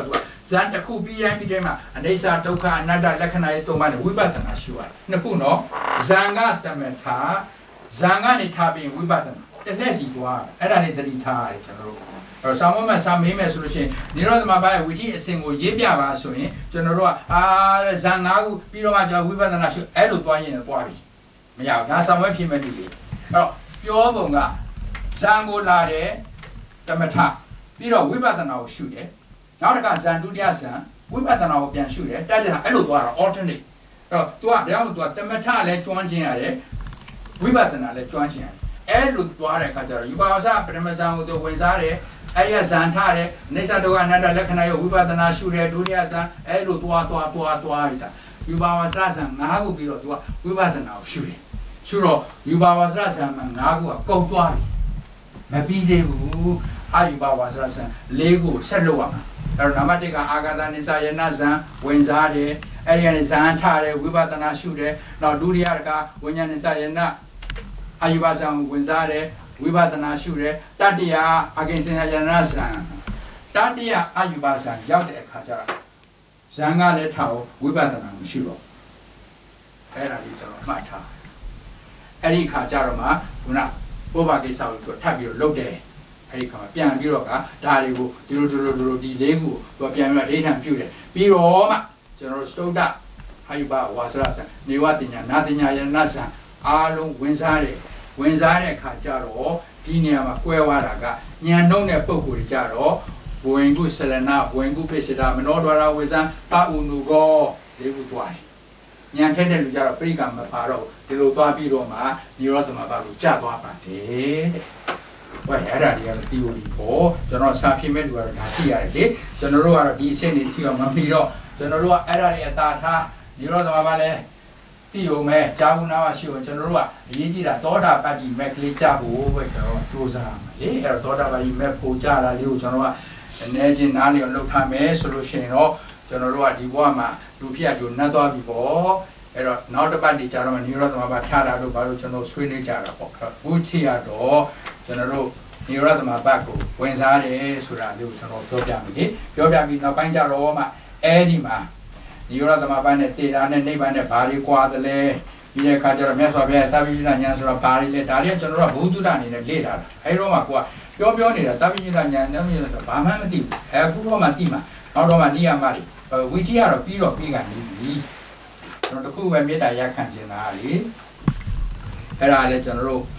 ဇန်တစ်ခုပြီးတိုင်းပြီးတိုင်းမှာအနေစာဒုက္ခအနတ္တလက္ခဏာရဲ့သုံးပါးနဲ့ဝိပဿနာရှုရတယ်နှစ်ခုနော်ဇန်ကတမထာဇန်ကနေထားပြီးဝိပဿနာတစ်လက်စီကွာအဲ့ဒါလေးသတိထားရတယ်ကျွန်တော်တို့အဲ့တော့ဆောင်းမမှာစာမေးမယ်ဆိုလို့ရှိရင်နိရောဓသမဘာရဲ့ဝိသီအစဉ်ကိုရေးပြပါဆိုရင်ကျွန်တော်တို့ကအာဇန်၅ခုပြီးတော့မှကျွန်တော်ဝိပဿနာရှုအဲ့လိုတွားရင်လည်းတွားပြီမရဘူးဒါဆောင်းမဖြစ်မဲ့တူပြီအဲ့တော့ပြောပုံကဇန်ကိုလာတယ်တမထပြီးတော့ဝိပဿနာကိုရှုတယ်နောက်တစ်ခါဇန်ဒုတိယဇန်ဝိပဿနာကိုပြန်ရှုတယ်တက်တဲ့ဟာအဲ့လိုသွားတာ alternate အဲ့တော့ तू ကဒါကြောင့် तू ကတမထလည်းကျွမ်းကျင်ရတယ်ဝိပဿနာလည်းကျွမ်းကျင်ရတယ်အဲ့လိုသွားတဲ့အခါကျတော့ယူပါဝါစာပထမဇန်ကို तू ဝင်စားတယ်အဲ့ရဇန်ထားတယ်အိစ္ဆဒုက္ခအနတ္တလက္ခဏာရဲ့ဝိပဿနာရှုတယ်ဒုတိယဇန်အဲ့လိုသွားသွားသွားသွားရတာယူပါဝါစာဇန်၅ခုပြီးတော့ तू ကဝိပဿနာကိုရှုတယ်ရှုတော့ယူပါဝါစာဇန်မှာ၅ခုကကုန်သွားပြီမပြီးသေးဘူးအာယူပါဝါစာဇန်၄ခုဆက်လုပ်ရမှာအဲ့တော့နံပါတ်၁ကအာဂတနိစ္စယနာဇံဝင်စားတယ်အဲ့ဒီကနေဇံထားတယ်ဝိပဿနာရှုတယ်နောက်ဒုတိယကဝိညာဉ်နိစ္စယနာအာယုပါဇံဝင်စားတယ်ဝိပဿနာရှုတယ်တတိယအကိဉ္စယနာဇံတတိယအာယုပါဇံရောက်တဲ့အခါကျတော့ဇံကလည်းထားဝိပဿနာကိုရှုတော့အဲ့ဒါလေးကျွန်တော်မှတ်ထားအဲ့ဒီအခါကျတော့မှခုနပုဗ္ဗကိစ္စကိုထပ်ပြီးတော့လုပ်တယ်အဲ့ဒီခါမှာပြန်ပြီးတော့ကဒါတွေကိုဒီလိုဒီလိုဒီလိုဒီလေးခုသူကပြန်ပြီးတော့ဒိဋ္ဌံပြုတယ်ပြီးတော့မှကျွန်တော်တို့စတုဒ္ဓဟာယုဘဝါစရဆံနေဝတညာနာတညာယနာဆံအားလုံးဝင်စားတယ်ဝင်စားတဲ့အခါကျတော့ဒီနေရာမှာကွဲသွားတာကဉာဏ်နှုံးတဲ့ပုံကိုကြတော့ဘဝင်ကုဆလနာဘဝင်ကုပိစဒမနောဒွါရဝေဇံပဥနုကောလေးခုသွားတယ်ဉာဏ်ထက်တဲ့လူကြတော့ပရိကမပါတော့ဒီလိုသွားပြီးတော့မှနိရောဓမဘာကိုကြာသွားပါတယ်တဲ့ဝဲအဲ့ဒါတွေကတော့ theory ပေါ့ကျွန်တော်စာဖြစ်မဲ့လူကတော့ဒါသိရတယ်လေကျွန်တော်တို့ကတော့ဒီအဆင့်တွေသိအောင်မပြီးတော့ကျွန်တော်တို့ကအဲ့ဒါတွေအသာထားနိရောဓမဘာလဲသိုံမဲ့ကြာဘူးနာရှိအောင်ကျွန်တော်တို့ကအရေးကြီးတာသောတာပတ္တိမက်ကလေးကြဖို့ပဲကျွန်တော်စူးစမ်းရမှာလေအဲ့တော့သောတာပတ္တိမက်ကိုကြတာလေးကိုကျွန်တော်ကအနေချင်းနားလည်အောင်လုပ်ထားမယ်ဆိုလို့ရှိရင်တော့ကျွန်တော်တို့ကဒီဘဝမှာလူဖြစ်ရကြိုနှက်သွားပြီပေါ့အဲ့တော့နောက်တစ်ပတ်ဒီကြာတော့နိရောဓမဘာထားတာလို့ဘာလို့ကျွန်တော်ဆွေးနွေးကြတာပေါ့အခုချိန်ရတော့ကျွန်တော်တို့နိရောဓမဘာကိုဝင်စားတယ်ဆိုတာလေးကိုကျွန်တော်ပြောပြမယ်လေပြောပြပြီးနောက်ပိုင်းကျတော့မှအဲ့ဒီမှာနိရောဓမဘာနဲ့တေတာနဲ့နိဗ္ဗာန်နဲ့ဘာတွေကွာသလဲဒီတဲ့အခါကျတော့မြတ်စွာဘုရားတပိဋကဉာဏ်ဆိုတာဘာတွေလဲဒါတွေကျွန်တော်တို့ကဘုဒ္ဓတာအနေနဲ့လေ့လာတာအဲ့တော့မှကိုကပြောပြောနေတာတပိဋကဉာဏ်နဲ့မြင်လို့ဆိုဘာမှမသိဘူးအခုတော့မှသိမှာနောက်တော့မှနိယမတွေဝိသီကတော့ပြီးတော့ပြီးကနေပြီကျွန်တော်တခုပဲမေတ္တာရခံခြင်းလားလေအဲ့ဒါလည်းကျွန်တော်တို့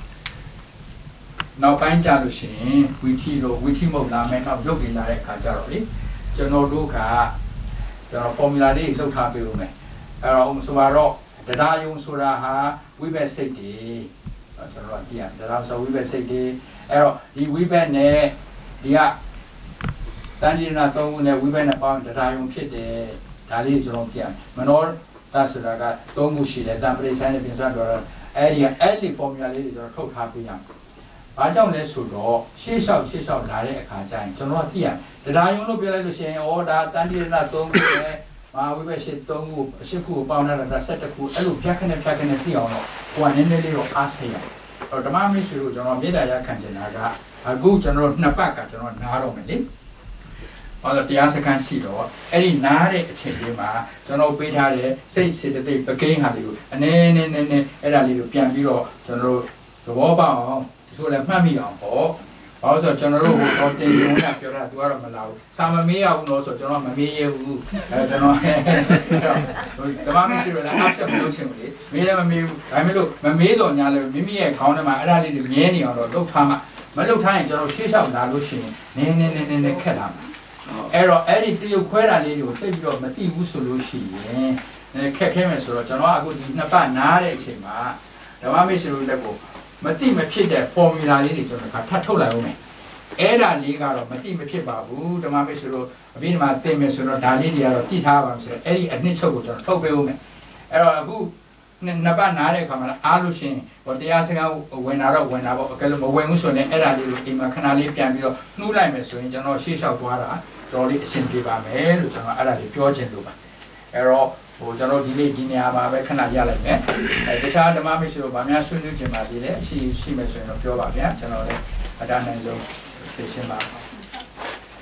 နောက်ပိုင်းကြလို့ရှိရင်ဝီထီတို့ဝီထီမဟုတ်လာမယ်နောက်ရုပ်တွေလာတဲ့အခါကျတော့လေကျွန်တော်တို့ကကျွန်တော် formula လေးလှုပ်ထားပေးဦးမယ်အဲ့တော့ဆိုတော့တရားယုံဆိုတာဟာဝိဘက်စိတ်တွေကျွန်တော်တို့ကြည့်ရတရားဆိုဝိဘက်စိတ်တွေအဲ့တော့ဒီဝိဘက်နဲ့ဒီကတန်ဒီနာသုံးခုနဲ့ဝိဘက်နဲ့ပေါင်းတရားယုံဖြစ်တယ်ဒါလေးကျွန်တော်ကြည့်ရမနောဒါဆိုတာကသုံးခုရှိတယ်တန်ပရိဆိုင်နဲ့ပြင်စားတော့အဲ့ဒီအဲ့ဒီ formula လေးတွေကျွန်တော်ထုတ်ထားပေးရမယ်ဘာကြောင့်လဲဆိုတော့ရှေ့လျှောက်ရှေ့လျှောက်လာတဲ့အခါကျရင်ကျွန်တော်သိရတရားယုံလို့ပြောလိုက်လို့ရှိရင်ဩဒါတန်တိရဏသုံးခုနဲ့မာဝိဘက်ရှိသုံးခုအရှိခုပေါင်းထားတာ၁၁ခုအဲ့လိုဖြတ်ခနဲ့ဖြတ်ခနဲ့သိအောင်တော့ဟိုကနည်းနည်းလေးတော့အားစိတ်ရအောင်ဓမ္မမိတ်ဆွေတို့ကျွန်တော်မေတ္တာရခံချင်တာကအခုကျွန်တော်နှစ်ပတ်ကကျွန်တော်နားတော့မယ်လေဟောတရားစခန်းရှိတော့အဲ့ဒီနားတဲ့အချိန်လေးမှာကျွန်တော်ပေးထားတဲ့စိတ်စေတသိက်ပကိန်းဟာလေးကိုအနေနဲ့နဲ့နဲ့အဲ့ဒါလေးကိုပြန်ပြီးတော့ကျွန်တော်တို့သဘောပေါက်အောင်ဆိုလည်းမှတ်မိအောင်ပေါ့။ဘာလို့ဆိုတော့ကျွန်တော်တို့ဟိုတင်ရုံနဲ့ပြောတာသူကတော့မလာဘူး။စာမမေးရဘူးလို့ဆိုကျွန်တော်မမေးရဘူး။အဲကျွန်တော်ဓမ္မမရှိလို့လည်း accept မလုပ်ချင်ဘူးလေ။မေးလည်းမမေးဘူး။ဒါပေမဲ့လို့မမေးတော့ညာလည်းမိမိရဲ့ခေါင်းထဲမှာအဲ့ဒါလေးတွေမြဲနေအောင်တော့လုပ်ထားမှမလုပ်ထားရင်ကျွန်တော်ရှေ့လျှောက်လာလို့ရှိရင်နည်းနည်းနည်းနည်းနည်းခက်လာမှာ။အဲ့တော့အဲ့ဒီတရုပ်ခွဲတာလေးတွေကိုသိပြီးတော့မသိဘူးဆိုလို့ရှိရင်ခက်ခဲမယ်ဆိုတော့ကျွန်တော်အခုဒီနှစ်ပတ်နားတဲ့အချိန်မှာဓမ္မမရှိလို့လည်းကိုမတိမဖြစ်တဲ့ formula လေးတွေကျွန်တော်ကထပ်ထုတ်လိုက်အောင်မယ်အဲ့ဒါလေးကတော့မတိမဖြစ်ပါဘူးဓမ္မမိတ်ဆွေတို့အပြီးဒီမှာသင်မယ်ဆိုတော့ဒါလေးတွေကတော့ပြထားပါမယ်ဆိုတော့အဲ့ဒီအနှစ်ချုပ်ကိုကျွန်တော်ထုတ်ပေးအောင်မယ်အဲ့တော့အခုနှစ်ပတ်နားတဲ့အခါမှာအားလို့ရှိရင်ဟိုတရားစကားဝင်လာတော့ဝင်လာပေါ့အကယ်လို့မဝင်ဘူးဆိုရင်အဲ့ဒါလေးကိုအိမ်မှာခဏလေးပြန်ပြီးတော့နှူးလိုက်မယ်ဆိုရင်ကျွန်တော်ရှေ့လျှောက်သွားတာတော်လေးအဆင်ပြေပါမယ်လို့ကျွန်တော်အဲ့ဒါလေးပြောချင်လို့ပါအဲ့တော့ဟိုကျွန်တော်ဒီနေ့ဒီနေရာမှာပဲခဏရလိုက်မယ်အဲတခြားဓမ္မမိတ်ဆွေတို့ဗာများဆွေးနွေးခြင်းပါသေးတယ်ရှိရှိမယ်ဆိုရင်တော့ပြောပါဗျာကျွန်တော်လည်းအတားနိုင်ဆုံးဖြေရှင်းပါ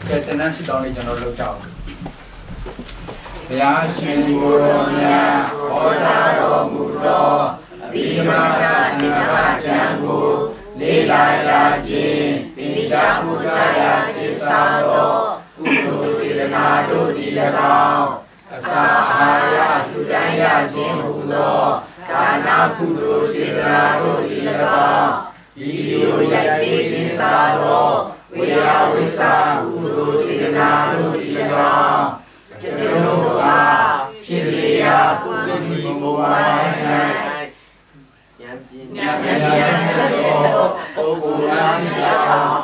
ကဲတနန်းစစ်တောင်းလေးကျွန်တော်လုပ်ကြအောင်ဘုရားရှင်ကိုယ်တော်မြတ်ဟောကြားတော်မူသောအဘိဓမ္မာသင်္ဃာကျမ်းကိုလေးလာရခြင်းသင်ကြားမှုကြရာခြင်းစာသောကုသိုလ်စေတနာတို့သည်၎င်းအစာအာဟာရလူတိုင်းရခြင်းဟူသောဒါနကုသိုလ်စေတနာတို့သည်၎င်းဒီလိုရိုက်ပေးခြင်းစာသောဝိယဝိစာကုသိုလ်စေတနာတို့သည်၎င်းကျွန်တော်တို့အားဖြစ်လျက်ပုဂ္ဂိုလ်ဘုရား၌ဉာဏ်ဉာဏ်ဉာဏ်သောပုဂ္ဂိုလ်များဖြစ်အောင်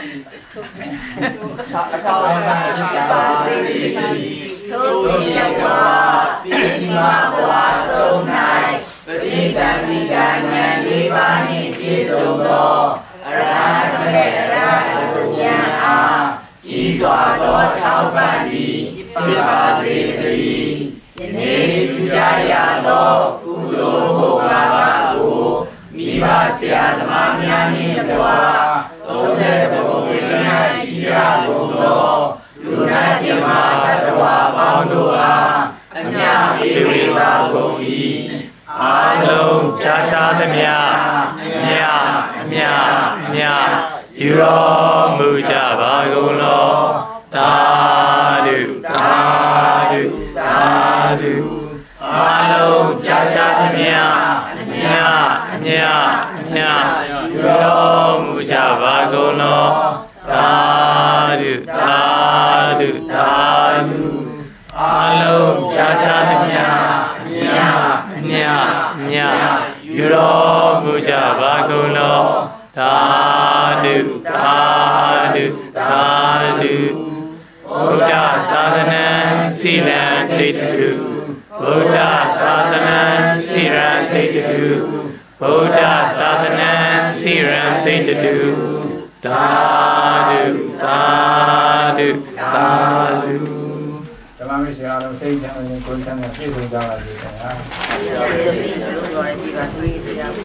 အထောက်အပံ့ဖြစ်ပါစေထို့ဤလည်းကပိစိမဘဝဆုံး၌ပရိသတ်မိဒာဉာဏ်လေးပါးနှင့်ပြည့်စုံသောအရဟတမေအရဟတဉာဏ်အားကြီးစွာသောထောက်ပံ့သည်ဖြစ်ပါစေတည်းယနေ့ပြုကြရသောကုသိုလ်ဘုရားကိုမိဘဆရာသမားများနှင့်တကွာသုံးဆယ်ဘုံဝိညာဉ်ရှိရကုန်သောလူနာမြမတတ္တဝါပေါင်းတို့အားအမြပေးဝေပါကုန်၏အားလုံးခြားခြားသမျှမြအမြအမြယူတော်မူကြပါကုန်လောသာဓုသာဓုသာဓုအားလုံးခြားခြားသမျှမြအမြအမြယူတော်မူကြပါကုန်လောသာဓုသာဓုသာဓုအားလုံးခြားခြားသမျှမြအမြအမြယူတော်မူကြပါကုန်လောသာဓုသာဓုသာဓုဗုဒ္ဓသာသနာစိရံတိတ္တုဗုဒ္ဓသာသနာစိရံတိတ္တုဗုဒ္ဓသာသနာစိရံတိတ္တုသာဓုသာဓုသာဓုဓမ္မမိတ်ဆွေအားလုံးစိတ်ချမ်းသာခြင်းကိုယ်ချမ်းသာပြည့်စုံကြပါစေခင်ဗျာ